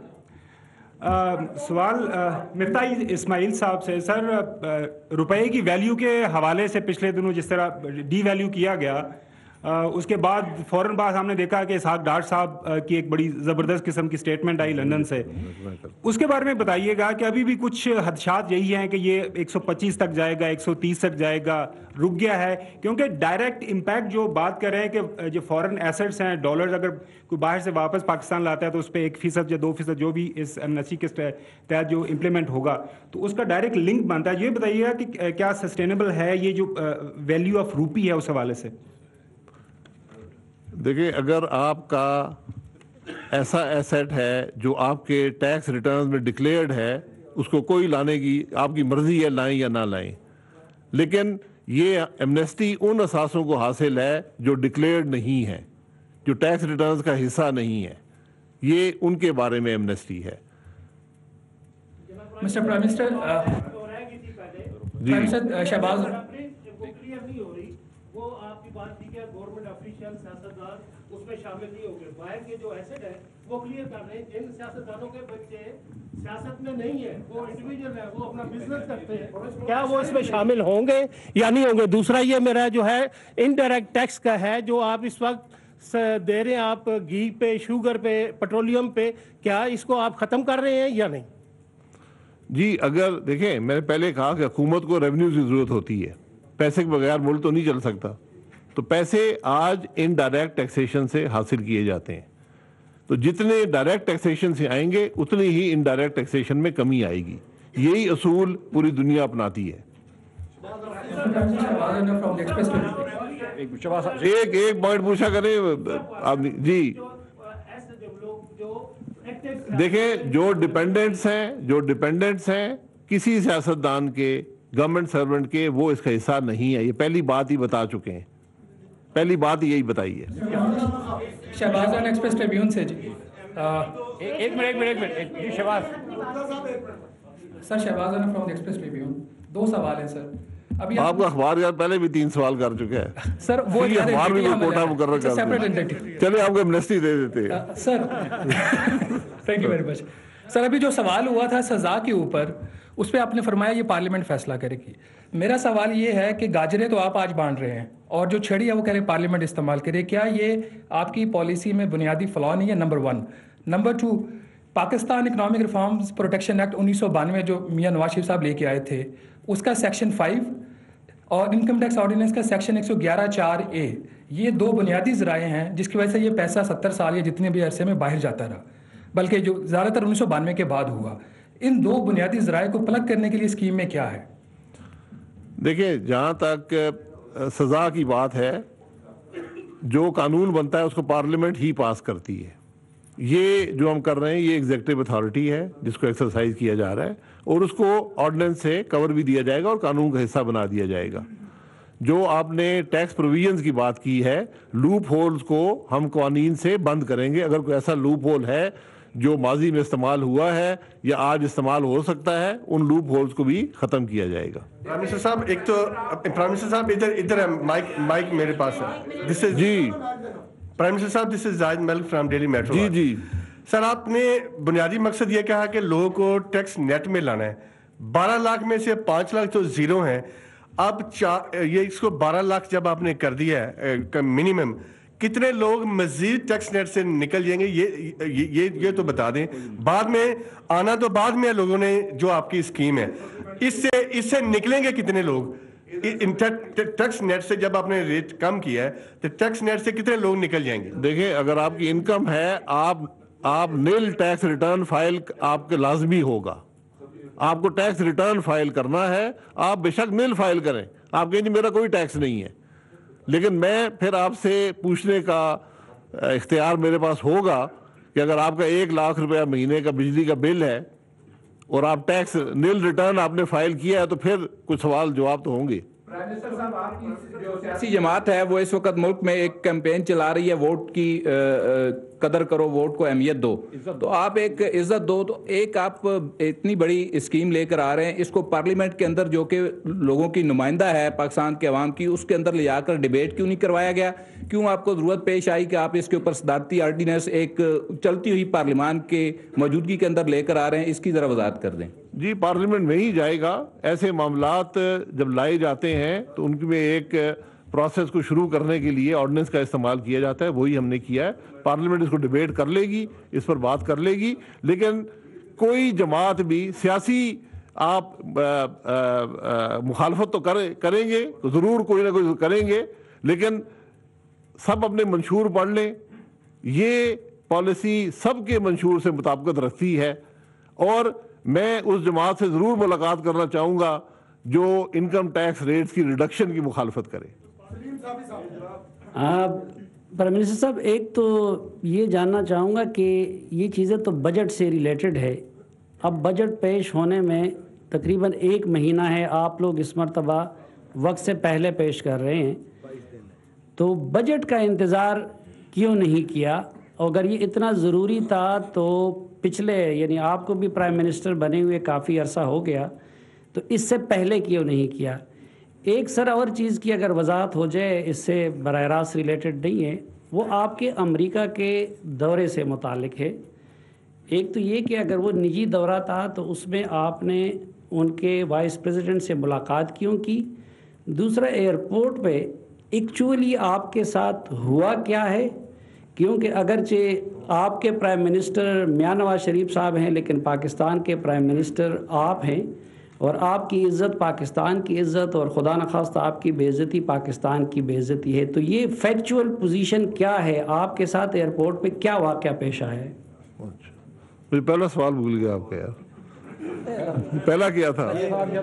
सवाल मिफ्ता इस्माइल साहब से. सर, रुपए की वैल्यू के हवाले से पिछले दिनों जिस तरह डी वैल्यू किया गया, Uh, उसके बाद फौरन बाद हमने देखा कि इसहाक डार साहब uh, की एक बड़ी ज़बरदस्त किस्म की स्टेटमेंट आई लंदन से. उसके बारे में बताइएगा कि अभी भी कुछ हदशात यही हैं कि ये एक सौ पच्चीस तक जाएगा, एक सौ तीस तक जाएगा, रुक गया है, क्योंकि डायरेक्ट इम्पैक्ट जो बात कर रहे हैं कि जो फॉरेन एसेट्स हैं, डॉलर्स अगर कोई बाहर से वापस पाकिस्तान लाता है तो उस पर एक फीसद या दो फीसद जो भी इस एमनेस्टी के तहत जो इम्प्लीमेंट होगा तो उसका डायरेक्ट लिंक बनता है. ये बताइएगा कि क्या सस्टेनेबल है ये जो वैल्यू ऑफ रूपी है उस हवाले से? देखिए, अगर आपका ऐसा एसेट है जो आपके टैक्स रिटर्न में डिक्लेयर्ड है, उसको कोई लाने की आपकी मर्जी है, लाएं या ना लाएं, लेकिन یہ ایمنیسٹی ان اثاثوں کو حاصل ہے جو ڈکلیئرڈ نہیں ہیں، جو ٹیکس ریٹرنز کا حصہ نہیں ہے، یہ ان کے بارے میں ایمنیسٹی ہے۔ مسٹر پرائم منسٹر جی شہباز وہ آپ کی بات تھی کہ گورنمنٹ آفیشیل سیاستدان اس میں شامل نہیں ہوں گے، باہر کے جو ایسڈ ہے وہ کلیئر کر رہے ہیں، جن سیاستدانوں کے بچے سیاست میں نہیں ہیں، وہ انڈیویجول ہیں، وہ اپنا بزنس کرتے ہیں، کیا وہ اس میں شامل ہوں گے یا نہیں ہوں گے؟ دوسرا یہ میرا جو ہے انڈائریکٹ ٹیکس کا ہے جو آپ اس وقت دے رہے ہیں، آپ گھی پہ، شوگر پہ، پیٹرولیم پہ، کیا اس کو آپ ختم کر رہے ہیں یا نہیں؟ جی اگر دیکھیں، میں نے پہلے کہا کہ حکومت کو ریونیو کی ضرورت ہوتی ہے، پیسے کے بغیر ملک تو نہیں چل سکتا، تو پیسے آج ان ڈائریکٹ ٹیکسیشن سے حاصل کیے جاتے ہیں، تو جتنے ڈائریکٹ ٹیکسیشن سے آئیں گے اتنی ہی ان ڈائریکٹ ٹیکسیشن میں کمی آئے گی، یہی اصول پوری دنیا اپناتی ہے۔ ایک ایک پوائنٹ پوچھا کریں جی، دیکھیں جو ڈیپینڈنٹس ہیں جو ڈیپینڈنٹس ہیں کسی سیاستدان کے، گورنمنٹ سرونٹ کے، وہ اس کا حصہ نہیں ہے، یہ پہلی بات ہی بتا چکے ہیں، پہلی بات یہی بتائی ہے۔ شہباز ایکسپریس ٹریبیون سے جی ایک منٹ ایک منٹ ایک منٹ جی Shehbaz sir, Shehbaz from Express Tribune, دو سوال ہیں سر۔ ابھی آپ کا اخبار یار پہلے بھی تین سوال کر چکے ہیں سر، وہ اخبار بھی کوٹا مقرر کر دیں، چلے آپ کو ایمنیسٹی دے دیتے ہیں sir. Thank you very much sir. ابھی جو سوال ہوا تھا سزا کے اوپر، اس پہ آپ نے فرمایا یہ پارلیمنٹ فیصلہ کرے گی۔ میرا سوال یہ ہے کہ گاجریں تو آپ آج بانٹ رہے ہیں اور جو چھڑی ہے وہ کہہ رہے پارلیمنٹ استعمال کرے، کیا یہ آپ کی پالیسی میں بنیادی فلاح نہیں ہے؟ Number one. Number two, Pakistan economic reforms protection act انیس سو بانوے جو میاں نواز شریف صاحب لے کے آئے تھے، اس کا سیکشن فائیو اور انکم ٹیکس آرڈیننس کا سیکشن ایک سو گیارہ چار اے، یہ دو بنیادی ذرائع ہیں جس کی وجہ سے یہ پیسہ ستر سال یا جتنے بھی عرصے میں باہر جاتا رہا، بلکہ جو زیادہ تر انیس سو بانوے کے بعد ہوا۔ ان دو بنیادی ذرائع کو پلگ کرنے کے لیے اسکیم میں کیا ہے؟ دیکھیں، جہاں تک سزا کی بات ہے، جو قانون بنتا ہے اس کو پارلیمنٹ ہی پاس کرتی ہے، یہ جو ہم کر رہے ہیں یہ ایگزیکٹو اتھارٹی ہے جس کو ایکسرسائز کیا جا رہا ہے، اور اس کو آرڈیننس سے کور بھی دیا جائے گا اور قانون کا حصہ بنا دیا جائے گا۔ جو آپ نے ٹیکس پروویژنز کی بات کی ہے، لوپ ہولز کو ہم قوانین سے بند کریں گے، اگر کوئی ایسا لوپ ہول ہے جو ماضی میں استعمال ہوا ہے یا آج استعمال ہو سکتا ہے، ان لوپ ہولز کو بھی ختم کیا جائے گا۔ پرائم منسٹر صاحب، ایک تو پرائم منسٹر صاحب ادھر ادھر ہے، مائک مائک میرے پاس ہے۔ دس از جی پرائم منسٹر صاحب، this is Zahid Malik from Daily Metro. جی جی سر، آپ نے بنیادی مقصد یہ کہا کہ لوگوں کو ٹیکس نیٹ میں لانا ہے، بارہ لاکھ میں سے پانچ لاکھ تو زیرو ہیں، اب یہ اس کو بارہ لاکھ جب آپ نے کر دیا ہے منیمم، کتنے لوگ مزید ٹیکس نیٹ سے نکل جائیں گے یہ یہ یہ تو بتا دیں۔ بعد میں آنا تو بعد میں لوگوں نے جو آپ کی اسکیم ہے، اس سے اس سے نکلیں گے کتنے لوگ؟ ٹیکس نیٹ سے جب آپ نے ریٹ کم کیا ہے تو ٹیکس نیٹ سے کتنے لوگ نکل جائیں گے؟ دیکھیں، اگر آپ کی انکم ہے، آپ آپ نیل ٹیکس ریٹرن فائل آپ کے لازمی ہوگا، آپ کو ٹیکس ریٹرن فائل کرنا ہے، آپ بے شک نیل فائل کریں، آپ کہیں جی میرا کوئی ٹیکس نہیں ہے، لیکن میں پھر آپ سے پوچھنے کا اختیار میرے پاس ہوگا کہ اگر آپ کا ایک لاکھ روپیہ مہینے کا بجلی کا بل ہے اور آپ ٹیکس نیل ریٹرن آپ نے فائل کیا ہے تو پھر کچھ سوال جواب تو ہوں گے۔ سیاسی جماعت ہے وہ اس وقت ملک میں ایک کیمپین چلا رہی ہے، ووٹ کی قدر کرو، ووٹ کو اہمیت دو، تو آپ ایک عزت دو، تو ایک آپ اتنی بڑی اسکیم لے کر آ رہے ہیں، اس کو پارلیمنٹ کے اندر جو کہ لوگوں کی نمائندہ ہے پاکستان کے عوام کی، اس کے اندر لے جا کر ڈیبیٹ کیوں نہیں کروایا گیا؟ کیوں آپ کو ضرورت پیش آئی کہ آپ اس کے اوپر صدارتی آرڈیننس ایک چلتی ہوئی پارلیمان کے موجودگی کے اندر لے کر آ رہے ہیں؟ اس کی ذرا وضاحت کر دیں۔ جی، پارلیمنٹ میں ہی جائے گا، ایسے معاملات جب لائے جاتے ہیں تو ان میں ایک پروسیس کو شروع کرنے کے لیے آرڈیننس کا استعمال کیا جاتا ہے، وہی ہم نے کیا ہے۔ پارلیمنٹ اس کو ڈیبیٹ کر لے گی، اس پر بات کر لے گی، لیکن کوئی جماعت بھی سیاسی آپ مخالفت تو کریں گے، ضرور کوئی نہ کوئی کریں گے، لیکن سب اپنے منشور پڑھ لیں، یہ پالیسی سب کے منشور سے مطابقت رکھتی ہے، اور میں اس جماعت سے ضرور ملاقات کرنا چاہوں گا جو انکم ٹیکس ریٹس کی ریڈکشن کی مخالفت کرے۔ پرائم منسٹر صاحب، ایک تو یہ جاننا چاہوں گا کہ یہ چیزیں تو بجٹ سے ریلیٹڈ ہے، اب بجٹ پیش ہونے میں تقریباً ایک مہینہ ہے، آپ لوگ اس مرتبہ वक्त से पहले पेश कर रहे हैं, तो बजट का इंतज़ार क्यों नहीं किया? अगर ये इतना ज़रूरी था तो पिछले, यानी आपको भी प्राइम मिनिस्टर बने हुए काफ़ी अरसा हो गया, तो इससे पहले क्यों नहीं किया? एक सर और चीज़ की अगर वजाहत हो जाए, इससे बराह रास्त रिलेटेड नहीं है, वो आपके अमेरिका के दौरे से मुतालिक है। एक तो ये कि अगर वो निजी दौरा था तो उसमें आपने उनके वाइस प्रेसिडेंट से मुलाकात क्यों की? दूसरा, एयरपोर्ट पे एक्चुअली आपके साथ हुआ क्या है? क्योंकि अगरचे आपके प्राइम मिनिस्टर मियां नवाज शरीफ साहब हैं, लेकिन पाकिस्तान के प्राइम मिनिस्टर आप हैं, और आपकी इज़्ज़त पाकिस्तान की इज़्ज़त और खुदा न खास्ता आपकी बेइज्जती पाकिस्तान की बेइज्जती है। तो ये फैक्चुअल पोजीशन क्या है? आपके साथ एयरपोर्ट पे क्या वाक़या पेश आया है? मुझे पहला सवाल भूल गया आपका यार, पहला क्या था?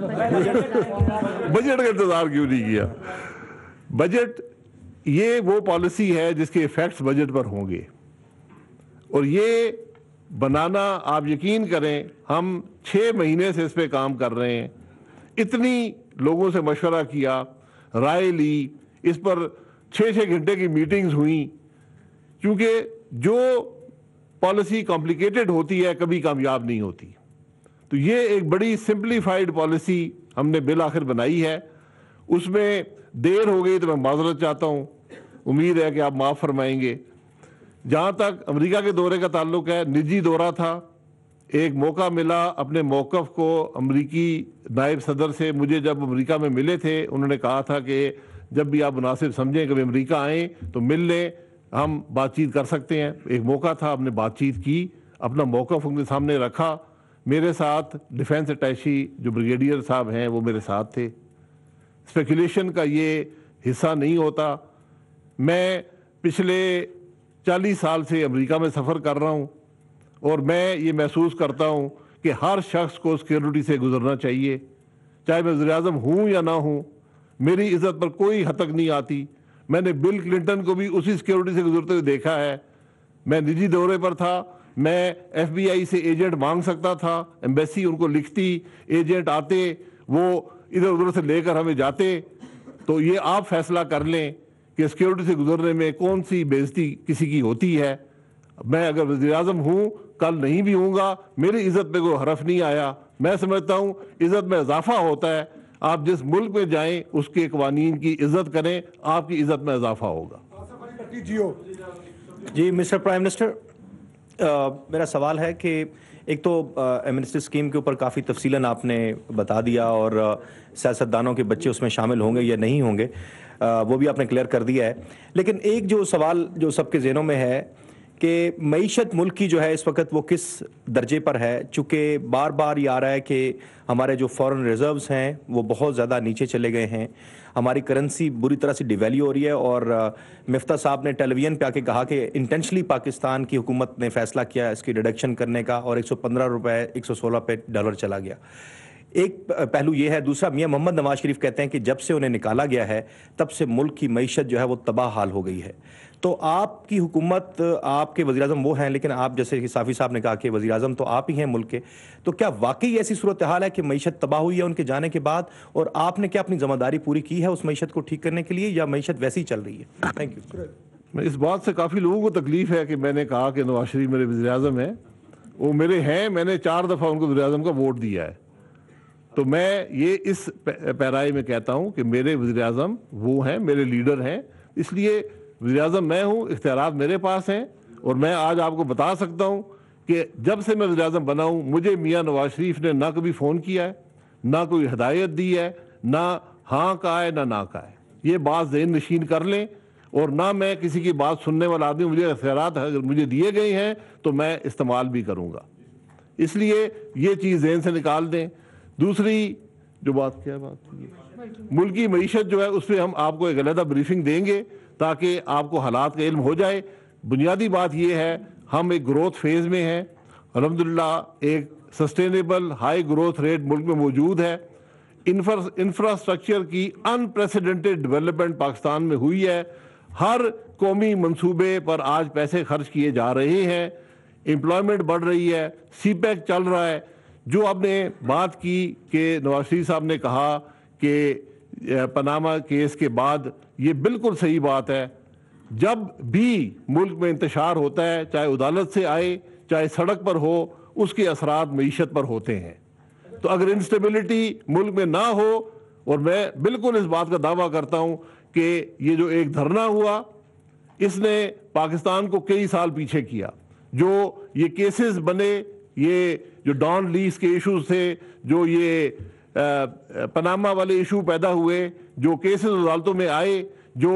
बजट का इंतजार क्यों नहीं किया? बजट ये वो पॉलिसी है जिसके इफेक्ट्स बजट पर होंगे, और ये बनाना, आप यकीन करें, हम छः महीने से इस पे काम कर रहे हैं। इतनी लोगों से मशवरा किया, राय ली, इस पर छः छः घंटे की मीटिंग्स हुई, क्योंकि जो पॉलिसी कॉम्प्लिकेटेड होती है कभी कामयाब नहीं होती। तो ये एक बड़ी सिंप्लीफाइड पॉलिसी हमने बिल आखिर बनाई है। उसमें देर हो गई तो मैं माजरत चाहता हूँ, उम्मीद है कि आप माफ़ फरमाएंगे। जहाँ तक अमेरिका के दौरे का ताल्लुक है, निजी दौरा था, एक मौका मिला अपने मौक़िफ़ को अमरीकी नायब सदर से, मुझे जब अमेरिका में मिले थे उन्होंने कहा था कि जब भी आप मुनासिब समझें कभी अमेरिका आएँ तो मिल लें, हम बातचीत कर सकते हैं। एक मौका था, हमने बातचीत की, अपना मौक़िफ़ उनके सामने रखा। मेरे साथ डिफेंस अटैची जो ब्रिगेडियर साहब हैं वो मेरे साथ थे। स्पेकुलेशन का ये हिस्सा नहीं होता। मैं पिछले चालीस साल से अमेरिका में सफ़र कर रहा हूँ, और मैं ये महसूस करता हूँ कि हर शख्स को सिक्योरिटी से गुजरना चाहिए, चाहे मैं वज़ीर-ए-आज़म हूँ या ना हूँ। मेरी इज़्ज़त पर कोई हद तक नहीं आती। मैंने बिल क्लिंटन को भी उसी सिक्योरिटी से गुजरते हुए देखा है। मैं निजी दौरे पर था, मैं एफ बी आई से एजेंट मांग सकता था, एम्बेसी उनको लिखती, एजेंट आते, वो इधर उधर से लेकर हमें जाते। तो ये आप फैसला कर लें कि सिक्योरिटी से गुजरने में कौन सी बेइज्जती किसी की होती है। मैं अगर वज़ीर-ए-आज़म हूँ, कल नहीं भी हूँगा, मेरी इज़्ज़त पे कोई हरफ नहीं आया। मैं समझता हूँ इज़्ज़त में इजाफा होता है। आप जिस मुल्क में जाएं उसके कवानीन की इज़्ज़त करें, आपकी इज़्ज़त में इजाफा होगा। जी मिस्टर प्राइम मिनिस्टर, Uh, मेरा सवाल है कि एक तो एमनेस्टी स्कीम के ऊपर काफ़ी तफसीलन आपने बता दिया, और uh, सियासतदानों के बच्चे उसमें शामिल होंगे या नहीं होंगे uh, वो भी आपने क्लियर कर दिया है। लेकिन एक जो सवाल जो सबके ज़हनों में है कि मईशत मुल्क की जो है इस वक्त वो किस दर्जे पर है, चूँकि बार बार ये आ रहा है कि हमारे जो फॉरेन रिजर्व्स हैं वो बहुत ज़्यादा नीचे चले गए हैं, हमारी करेंसी बुरी तरह से डिवैल्यू हो रही है। और मिफ्ता साहब ने टेलीविजन पे आके कहा कि इंटेंशनली पाकिस्तान की हुकूमत ने फैसला किया इसकी रिडक्शन करने का, और एक सौ पंद्रह रुपये एक सौ सोलह पे डॉलर चला गया। एक पहलू ये है। दूसरा, मियां मोहम्मद नवाज शरीफ कहते हैं कि जब से उन्हें निकाला गया है तब से मुल्क की मईशत जो है वो तबाह हाल हो गई है। तो आपकी हुकूमत, आपके वज़ीर-ए-आज़म वो हैं, लेकिन आप जैसे कि साफ़ी साहब ने कहा कि वज़ीर-ए-आज़म तो आप ही हैं मुल्क के, तो क्या वाकई ऐसी सूरत हाल है कि मईशत तबाह हुई है उनके जाने के बाद, और आपने क्या अपनी ज़िम्मेदारी पूरी की है उस मईशत को ठीक करने के लिए, या मईशत वैसी ही चल रही है? Thank you. मैं इस बात से काफ़ी लोगों को तकलीफ़ है कि मैंने कहा कि नवाज शरीफ मेरे वज़ीर-ए-आज़म हैं। वो मेरे हैं, मैंने चार दफ़ा उनको वज़ीर-ए-आज़म का वोट दिया है। तो मैं ये इस पैराए में कहता हूँ कि मेरे वज़ीर-ए-आज़म वो हैं, मेरे लीडर हैं, इसलिए वज़ीर-ए-आज़म मैं हूँ, इख्तियारात मेरे पास हैं। और मैं आज आपको बता सकता हूँ कि जब से मैं वज़ीर-ए-आज़म बना हूँ, मुझे मियां नवाज शरीफ ने ना कभी फ़ोन किया है, ना कोई हिदायत दी है, ना हाँ कहा है, ना ना कहा है। ये बात ज़हन नशीन कर लें, और ना मैं किसी की बात सुनने वाला आदमी। मुझे इख्तियारात अगर मुझे दिए गए हैं तो मैं इस्तेमाल भी करूँगा, इसलिए ये चीज़ ज़हन से निकाल दें। दूसरी जो बात क्या बात मुल्क की मईशत जो है उस पर हम आपको एक अलग ब्रीफिंग देंगे ताकि आपको हालात का इल्म हो जाए। बुनियादी बात यह है, हम एक ग्रोथ फेज़ में हैं। अल्हम्दुलिल्लाह एक सस्टेनेबल हाई ग्रोथ रेट मुल्क में मौजूद है। इंफ्रास्ट्रक्चर की अनप्रेसिडेंटेड डेवलपमेंट पाकिस्तान में हुई है। हर कौमी मंसूबे पर आज पैसे खर्च किए जा रहे हैं, एम्प्लॉयमेंट बढ़ रही है, सी पैक चल रहा है। जो आपने बात की कि नवाज शरीफ साहब ने कहा कि पनामा केस के बाद ये बिल्कुल सही बात है, जब भी मुल्क में इंतशार होता है, चाहे अदालत से आए चाहे सड़क पर हो, उसके असरात मईशत पर होते हैं। तो अगर इंस्टेबिलिटी मुल्क में ना हो, और मैं बिल्कुल इस बात का दावा करता हूं कि ये जो एक धरना हुआ इसने पाकिस्तान को कई साल पीछे किया। जो ये केसेस बने, ये जो डॉन लीज के इश्यूज थे, जो ये आ, पनामा वाले इशू पैदा हुए, जो केसेस अदालतों में आए, जो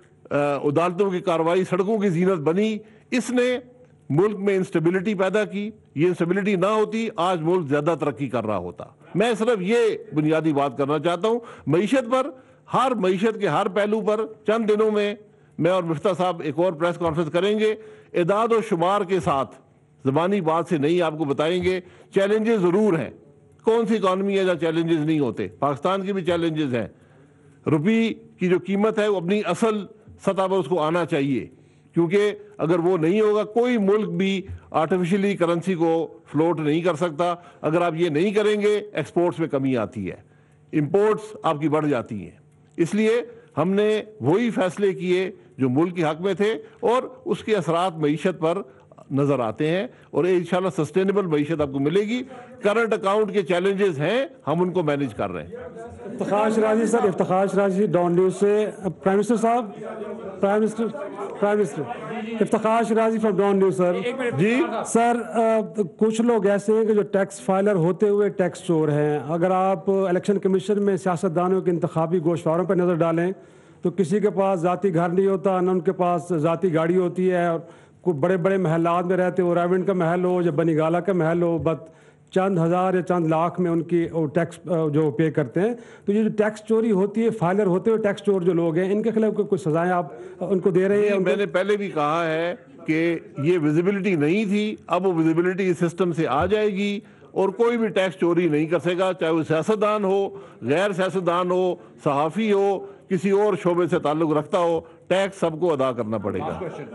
अदालतों की कार्रवाई सड़कों की जीनत बनी, इसने मुल्क में इंस्टेबिलिटी पैदा की। ये इंस्टेबिलिटी ना होती, आज मुल्क ज्यादा तरक्की कर रहा होता। मैं सिर्फ ये बुनियादी बात करना चाहता हूं। मईशत पर, हर मईशत के हर पहलू पर चंद दिनों में मैं और मिफ्ता साहब एक और प्रेस कॉन्फ्रेंस करेंगे, इदाद और शुमार के साथ, ज़बानी बात से नहीं आपको बताएंगे। चैलेंजेस ज़रूर हैं, कौन सी इकॉनमी है जहाँ चैलेंजेस नहीं होते? पाकिस्तान की भी चैलेंजेस हैं। रुपये की जो कीमत है वो अपनी असल सतह पर उसको आना चाहिए, क्योंकि अगर वो नहीं होगा कोई मुल्क भी आर्टिफिशियली करेंसी को फ्लोट नहीं कर सकता। अगर आप ये नहीं करेंगे, एक्सपोर्ट्स में कमी आती है, इंपोर्ट्स आपकी बढ़ जाती हैं। इसलिए हमने वही फैसले किए जो मुल्क के हक में थे, और उसके असरात मईशत पर नजर आते हैं, और इंशाल्लाह सस्टेनेबल मईशत आपको मिलेगी। करंट अकाउंट के चैलेंजेस हैं, हम उनको मैनेज कर रहे हैं। Iftikhar Shirazi sir, Iftikhar Shirazi Dawn News से। प्राइम मिनिस्टर साहब, prime minister prime minister Iftikhar Shirazi from Dawn News sir. जी सर, आ, कुछ लोग ऐसे हैं कि जो टैक्स फाइलर होते हुए टैक्स चोर हैं। अगर आप इलेक्शन कमीशन में सियासतदानों के इंतखाबी गोशवारों पर नज़र डालें तो किसी के पास ज़ाती घर नहीं होता, न उनके पास ज़ाती गाड़ी होती है, और कोई बड़े बड़े महलात में रहते हो, राविंड का महल हो या बनीगाला का महल हो, बस चंद हज़ार या चंद लाख में उनकी टैक्स जो पे करते हैं। तो ये जो टैक्स चोरी होती है, फाइलर होते हुए टैक्स चोर जो लोग हैं, इनके खिलाफ कुछ सजाएं आप उनको दे रहे हैं? मैंने पहले भी कहा है कि ये विजिबिलिटी नहीं थी, अब वो विजिबिलिटी सिस्टम से आ जाएगी, और कोई भी टैक्स चोरी नहीं कर सकेगा, चाहे वो सियासतदान हो, गैर सियासतदान हो, सहाफ़ी हो, किसी और शोबे से ताल्लुक़ रखता हो, टैक्स सबको अदा करना पड़ेगा।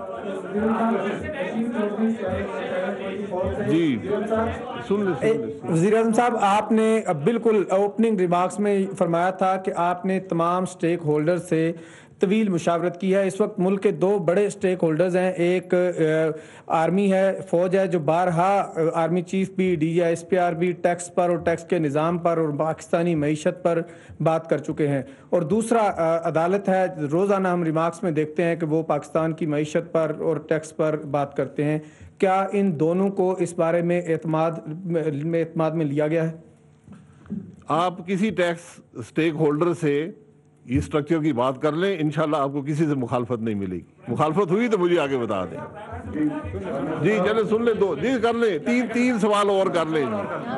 जी सुन ले वज़ीर आज़म साहब, आपने बिल्कुल ओपनिंग रिमार्क्स में फरमाया था कि आपने तमाम स्टेक होल्डर से तवील मुशावरत की है। इस वक्त मुल्क के दो बड़े स्टेक होल्डर्स हैं, एक आ, आर्मी है, फौज है, जो बारहा आर्मी चीफ भी, डी एस पी आर भी टैक्स पर और टैक्स के निज़ाम पर और पाकिस्तानी मईशत पर बात कर चुके हैं, और दूसरा आ, अदालत है। रोज़ाना हम रिमार्क्स में देखते हैं कि वो पाकिस्तान की मईशत पर और टैक्स पर बात करते हैं। क्या इन दोनों को इस बारे में एतमाद में एतमाद में लिया गया है? आप किसी टैक्स स्टेक होल्डर से ये स्ट्रक्चर की बात कर लें, इंशाल्लाह आपको किसी से मुखालफत नहीं मिलेगी। मुखालफत हुई तो मुझे आगे बता दें। जी चले सुन ले, दो जी कर ले, तीन तीन सवाल और कर ले।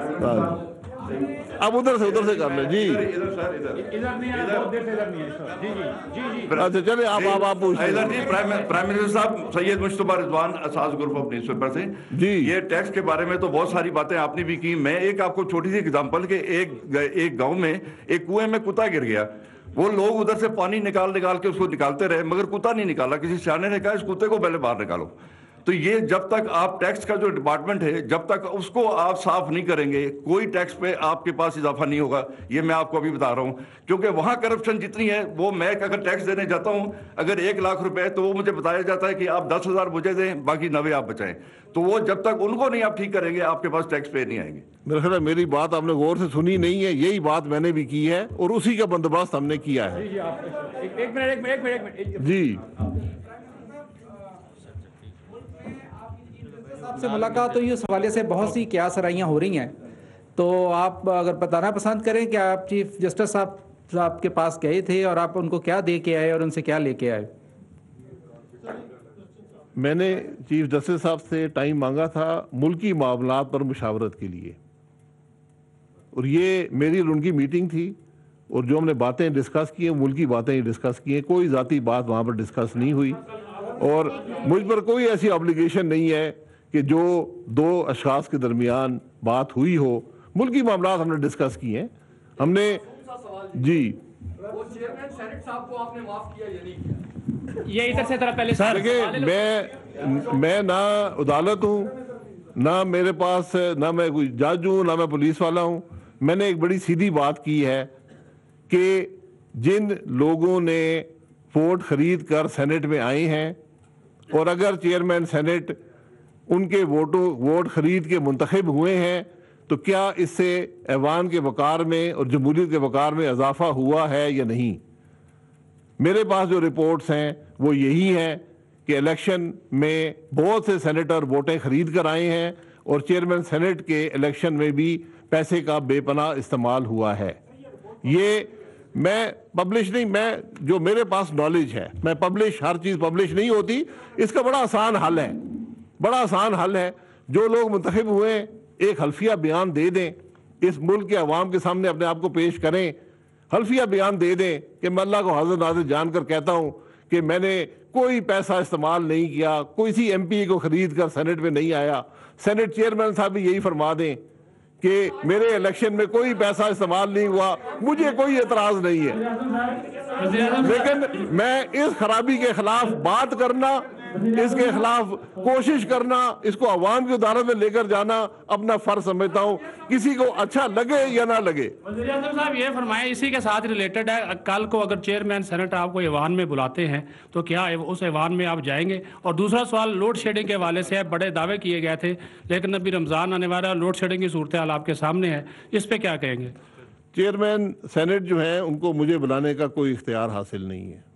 अब उधर से उधर से कर ले। जी अच्छा चले, आप आप आप पूछ जी। प्राइम मिनिस्टर साहब, Syed Mushtaba Rizwan, Asas group of newspaper से। जी ये टैक्स के बारे में तो बहुत सारी बातें आपने भी की। मैं एक आपको छोटी सी एग्जांपल के, एक एक गांव में एक कुएं में कुत्ता गिर गया। वो लोग उधर से पानी निकाल निकाल के उसको निकालते रहे, मगर कुत्ता नहीं निकाला। किसी सियाने ने कहा इस कुत्ते को पहले बाहर निकालो। तो ये जब तक आप टैक्स का जो डिपार्टमेंट है, जब तक उसको आप साफ नहीं करेंगे, कोई टैक्स पे आपके पास इजाफा नहीं होगा। ये मैं आपको अभी बता रहा हूँ, क्योंकि वहाँ करप्शन जितनी है, वो मैं अगर टैक्स देने जाता हूँ, अगर एक लाख रुपए, तो वो मुझे बताया जाता है कि आप दस हजार मुझे दें, बाकी नब्बे आप बचाएं। तो वो जब तक उनको नहीं आप ठीक करेंगे, आपके पास टैक्स पे नहीं आएंगे। मेरा ख्याल है मेरी बात आपने गौर से सुनी नहीं है, यही बात मैंने भी की है, और उसी का बंदोबस्त हमने किया है। एक मिनट एक मिनट एक मिनट जी आपसे मुलाकात हुई, उस हवाले से बहुत सी क्या सराहियाँ हो रही हैं, तो आप अगर बताना पसंद करें कि आप चीफ जस्टिस साहब साहब के पास गए थे और आप उनको क्या दे के आए और उनसे क्या लेके आए? मैंने चीफ जस्टिस साहब से टाइम मांगा था मुल्की मामलात पर मुशावरत के लिए, और ये मेरी और उनकी मीटिंग थी, और जो हमने बातें डिस्कस की हैं मुल्की बातें ही डिस्कस की हैं, कोई ज़ाती बात वहाँ पर डिस्कस नहीं हुई, और मुझ पर कोई ऐसी ऑब्लिगेशन नहीं है कि जो दो अशखास के दरमियान बात हुई हो। मुल्की मामलात हमने डिस्कस किए हैं। हमने जी वो चेयरमैन सेनेट साहब को आपने माफ किया या नहीं किया? ये इधर से तरह पहले देखिए, मैं मैं ना अदालत हूँ, ना मेरे पास, ना मैं कोई जज हूँ, ना मैं पुलिस वाला हूँ। मैंने एक बड़ी सीधी बात की है कि जिन लोगों ने वोट खरीद कर सेनेट में आए हैं और अगर चेयरमैन सेनेट उनके वोटों वोट खरीद के मुंतखब हुए हैं तो क्या इससे ऐवान के वक़ार में और जमहूरियत के वक़ार में इजाफा हुआ है या नहीं। मेरे पास जो रिपोर्ट्स हैं वो यही हैं कि इलेक्शन में बहुत से सेनेटर वोटें खरीद कर आए हैं और चेयरमैन सेनेट के इलेक्शन में भी पैसे का बेपनाह इस्तेमाल हुआ है। ये मैं पब्लिश नहीं, मैं जो मेरे पास नॉलेज है, मैं पब्लिश हर चीज़ पब्लिश नहीं होती। इसका बड़ा आसान हल है, बड़ा आसान हल है। जो लोग मुंतखब हुए एक हल्फिया बयान दे दें, इस मुल्क के अवाम के सामने अपने आप को पेश करें, हल्फिया बयान दे दें कि मैं अल्लाह को हाजिर नाज़िर जानकर कहता हूँ कि मैंने कोई पैसा इस्तेमाल नहीं किया, कोई सी एम पी को खरीद कर सेनेट में नहीं आया। सेनेट चेयरमैन साहब भी यही फरमा दें कि मेरे इलेक्शन में कोई पैसा इस्तेमाल नहीं हुआ, मुझे कोई एतराज़ नहीं है। लेकिन मैं इस खराबी के खिलाफ बात करना, इसके खिलाफ कोशिश करना, इसको अवाम की अदालत में लेकर जाना अपना फर्ज समझता हूँ, किसी को अच्छा लगे या ना लगे। वज़ीर आज़म साहब ये फरमाएं, इसी के साथ रिलेटेड है, कल को अगर चेयरमैन सेनेट आपको ऐवान में बुलाते हैं तो क्या उस ऐवान में आप जाएंगे? और दूसरा सवाल लोड शेडिंग के हवाले से है, बड़े दावे किए गए थे लेकिन अभी रमज़ान आने वाला है, लोड शेडिंग की सूरत हाल आपके सामने है, इस पर क्या कहेंगे? चेयरमैन सेनेट जो है उनको मुझे बुलाने का कोई इख्तियार हासिल नहीं है,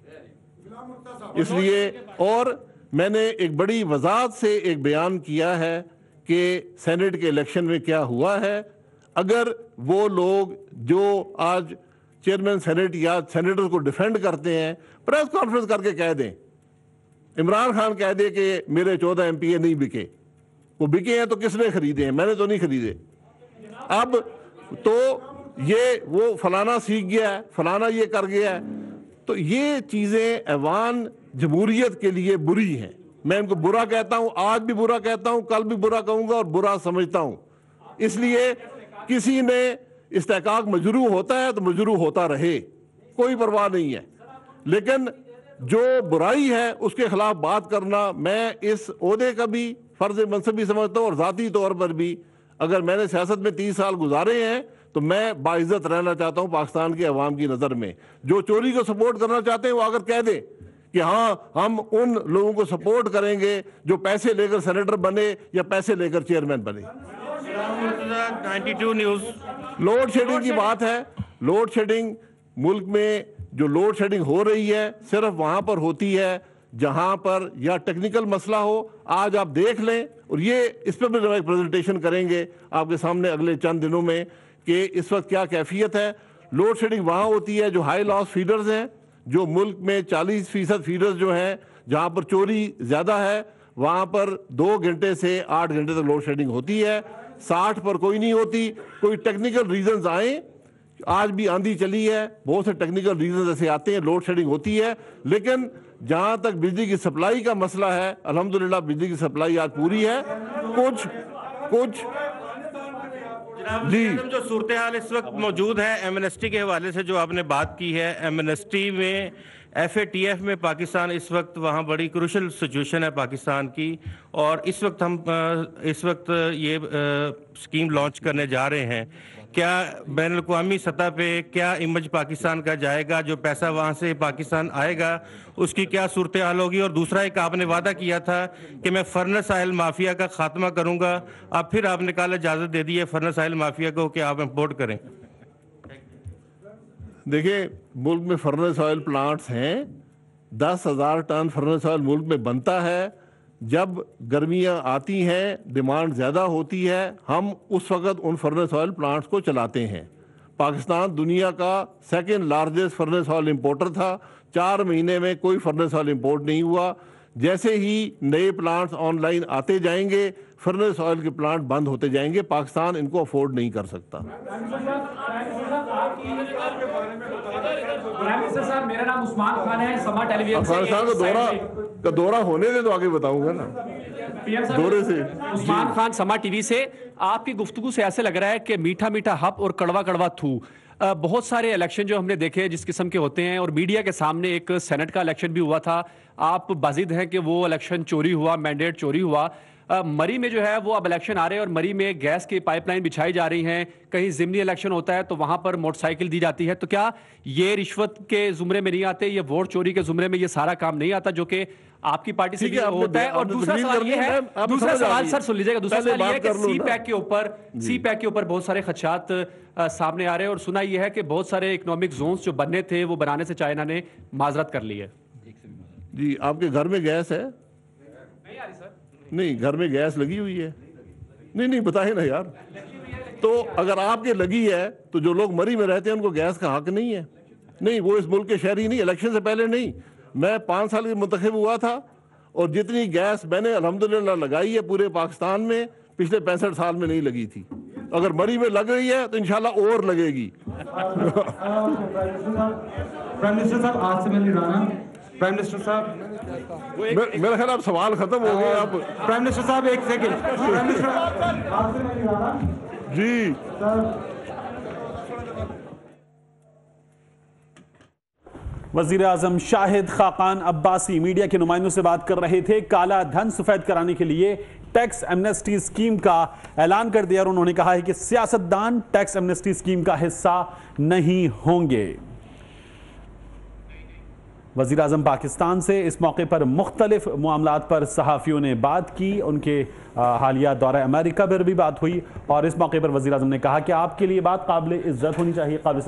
इसलिए और मैंने एक बड़ी वजाहत से एक बयान किया है कि सेनेट के इलेक्शन में क्या हुआ है। अगर वो लोग जो आज चेयरमैन सेनेट या सेनेटर को डिफेंड करते हैं, प्रेस कॉन्फ्रेंस करके कह दें, इमरान खान कह दे कि मेरे चौदह एम पी ए नहीं बिके, वो बिके हैं तो किसने खरीदे हैं, मैंने तो नहीं खरीदे। अब तो ये वो फलाना सीख गया है, फलाना ये कर गया है, तो ये चीज़ें ऐवान जमहूरियत के लिए बुरी हैं। मैं इनको बुरा कहता हूँ, आज भी बुरा कहता हूँ, कल भी बुरा कहूँगा और बुरा समझता हूँ। इसलिए किसी ने इस्तेहकाक मजरू होता है तो मजरू होता रहे, कोई परवाह नहीं है, लेकिन जो बुराई है उसके खिलाफ बात करना मैं इस ओहदे का भी फ़र्ज़ मनसबी समझता हूँ और ज़ाती तौर पर भी अगर मैंने सियासत में तीस साल गुजारे हैं तो मैं बाइज़्ज़त रहना चाहता हूँ पाकिस्तान के अवाम की नज़र में। जो चोरी को सपोर्ट करना चाहते हैं वो अगर कह दें कि हाँ हम उन लोगों को सपोर्ट करेंगे जो पैसे लेकर सेनेटर बने या पैसे लेकर चेयरमैन बने। बानवे न्यूज़ लोड शेडिंग की बात है, लोड शेडिंग मुल्क में जो लोड शेडिंग हो रही है सिर्फ वहाँ पर होती है जहाँ पर या टेक्निकल मसला हो। आज आप देख लें और ये इस पर भी एक प्रेजेंटेशन करेंगे आपके सामने अगले चंद दिनों में कि इस वक्त क्या कैफियत है। लोड शेडिंग वहाँ होती है जो हाई लॉस फीडर्स हैं, जो मुल्क में चालीस फीसद फीडर्स जो हैं जहाँ पर चोरी ज़्यादा है वहाँ पर दो घंटे से आठ घंटे तक लोड शेडिंग होती है, साठ पर कोई नहीं होती। कोई टेक्निकल रीजंस आए, आज भी आंधी चली है, बहुत से टेक्निकल रीजंस ऐसे आते हैं, लोड शेडिंग होती है, लेकिन जहाँ तक बिजली की सप्लाई का मसला है अल्हम्दुलिल्लाह बिजली की सप्लाई आज पूरी है। कुछ कुछ जी जो सूरत हाल इस वक्त मौजूद है एमनेस्टी के हवाले से जो आपने बात की है, एमनेस्टी में एफ ए टी एफ में पाकिस्तान इस वक्त वहाँ बड़ी क्रूशल सिचुएशन है पाकिस्तान की, और इस वक्त हम इस वक्त ये स्कीम लॉन्च करने जा रहे हैं। क्या बैन अल-अक़वामी सतह पे क्या इमेज पाकिस्तान का जाएगा, जो पैसा वहाँ से पाकिस्तान आएगा उसकी क्या सूरत हाल होगी? और दूसरा एक आपने वादा किया था कि मैं फर्नेस ऑयल माफिया का खात्मा करूँगा, अब फिर आपने कल इजाज़त दे दी है फर्नेस ऑयल माफिया को कि आप इम्पोर्ट करें। देखिए मुल्क में फर्नेस ऑयल प्लांट्स हैं, दस हज़ार टन फर्नेस ऑयल मुल्क में बनता है। जब गर्मियां आती हैं डिमांड ज़्यादा होती है, हम उस वक़्त उन फर्नेस ऑयल प्लांट्स को चलाते हैं। पाकिस्तान दुनिया का second largest furnace oil importer था, चार महीने में कोई फर्नेस ऑयल इंपोर्ट नहीं हुआ। जैसे ही नए प्लांट्स ऑनलाइन आते जाएंगे फर्नेस ऑयल के प्लांट बंद होते जाएंगे, पाकिस्तान इनको अफोर्ड नहीं कर सकता। साहब मेरा नाम उस्मान खान है, समा टेलीविजन से अफगानिस्तान का दौरा का दौरा होने दे तो आगे बताऊंगा ना दौरे से। उस्मान खान समा टीवी से। आपकी गुफ्तगू से ऐसे लग रहा है कि मीठा मीठा हप और कड़वा कड़वा थू। बहुत सारे इलेक्शन जो हमने देखे जिस किस्म के होते हैं, और मीडिया के सामने एक सेनेट का इलेक्शन भी हुआ था, आप बाजिद हैं कि वो इलेक्शन चोरी हुआ, मैंडेट चोरी हुआ। مری میں جو ہے وہ اب الیکشن آ رہے ہیں اور مری میں گیس کی پائپ لائن بچھائی جا رہی ہیں، کہیں ضمنی الیکشن ہوتا ہے تو وہاں پر موٹر سائیکل دی جاتی ہے. تو کیا یہ رشوت کے زمرے میں نہیں آتے، یہ ووٹ چوری کے زمرے میں یہ سارا کام نہیں آتا جو کہ آپ کی پارٹی سے بھی ہوتا ہے؟ اور دوسرا سوال یہ ہے، دوسرا سوال سر سن لیجیے گا، دوسرا سوال یہ ہے کہ سی پیک کے اوپر سی پیک کے اوپر بہت سارے خدشات سامنے آ رہے ہیں اور سنا یہ ہے کہ بہت سارے اکنامک زونز جو بننے تھے وہ بنانے سے چائنا نے معذرت کر لی ہے. جی آپ کے گھر میں گیس ہے؟ نہیں، گھر میں گیس لگی ہوئی ہے؟ نہیں نہیں بتائیں نا یار. تو اگر آپ کے لگی ہے تو جو لوگ مری میں رہتے ہیں ان کو گیس کا حق نہیں ہے؟ نہیں، وہ اس ملک کے شہری نہیں. الیکشن سے پہلے نہیں، میں پانچ سال کے منتخب ہوا تھا اور جتنی گیس میں نے الحمدللہ لگائی ہے پورے پاکستان میں پچھلے پینسٹھ سال میں نہیں لگی تھی. اگر مری میں لگ رہی ہے تو انشاءاللہ اور لگے گی. پرائم منسٹر صاحب آج سے میں لڑانا پرائم منسٹر صاحب میرا خیال اب سوال ختم ہو گئے. آپ پرائم منسٹر صاحب ایک سیکنڈ. پرائم منسٹر آج سے میں لڑانا جی وزیر اعظم شاہد خاقان عباسی میڈیا کے نمائندوں سے بات کر رہے تھے. کالا دھن سفید کرانے کے لیے ٹیکس ایمنسٹی اسکیم کا اعلان کر دیا اور انہوں نے کہا ہے کہ سیاستدان ٹیکس ایمنسٹی اسکیم کا حصہ نہیں ہوں گے. وزیر اعظم پاکستان سے اس موقع پر مختلف معاملات پر صحافیوں نے بات کی. ان کے حالیہ دورہ امریکہ پر بھی بات ہوئی اور اس موقع پر وزیر اعظم نے کہا کہ آپ کے لیے بات قابل عزت ہونی چاہیے، قابل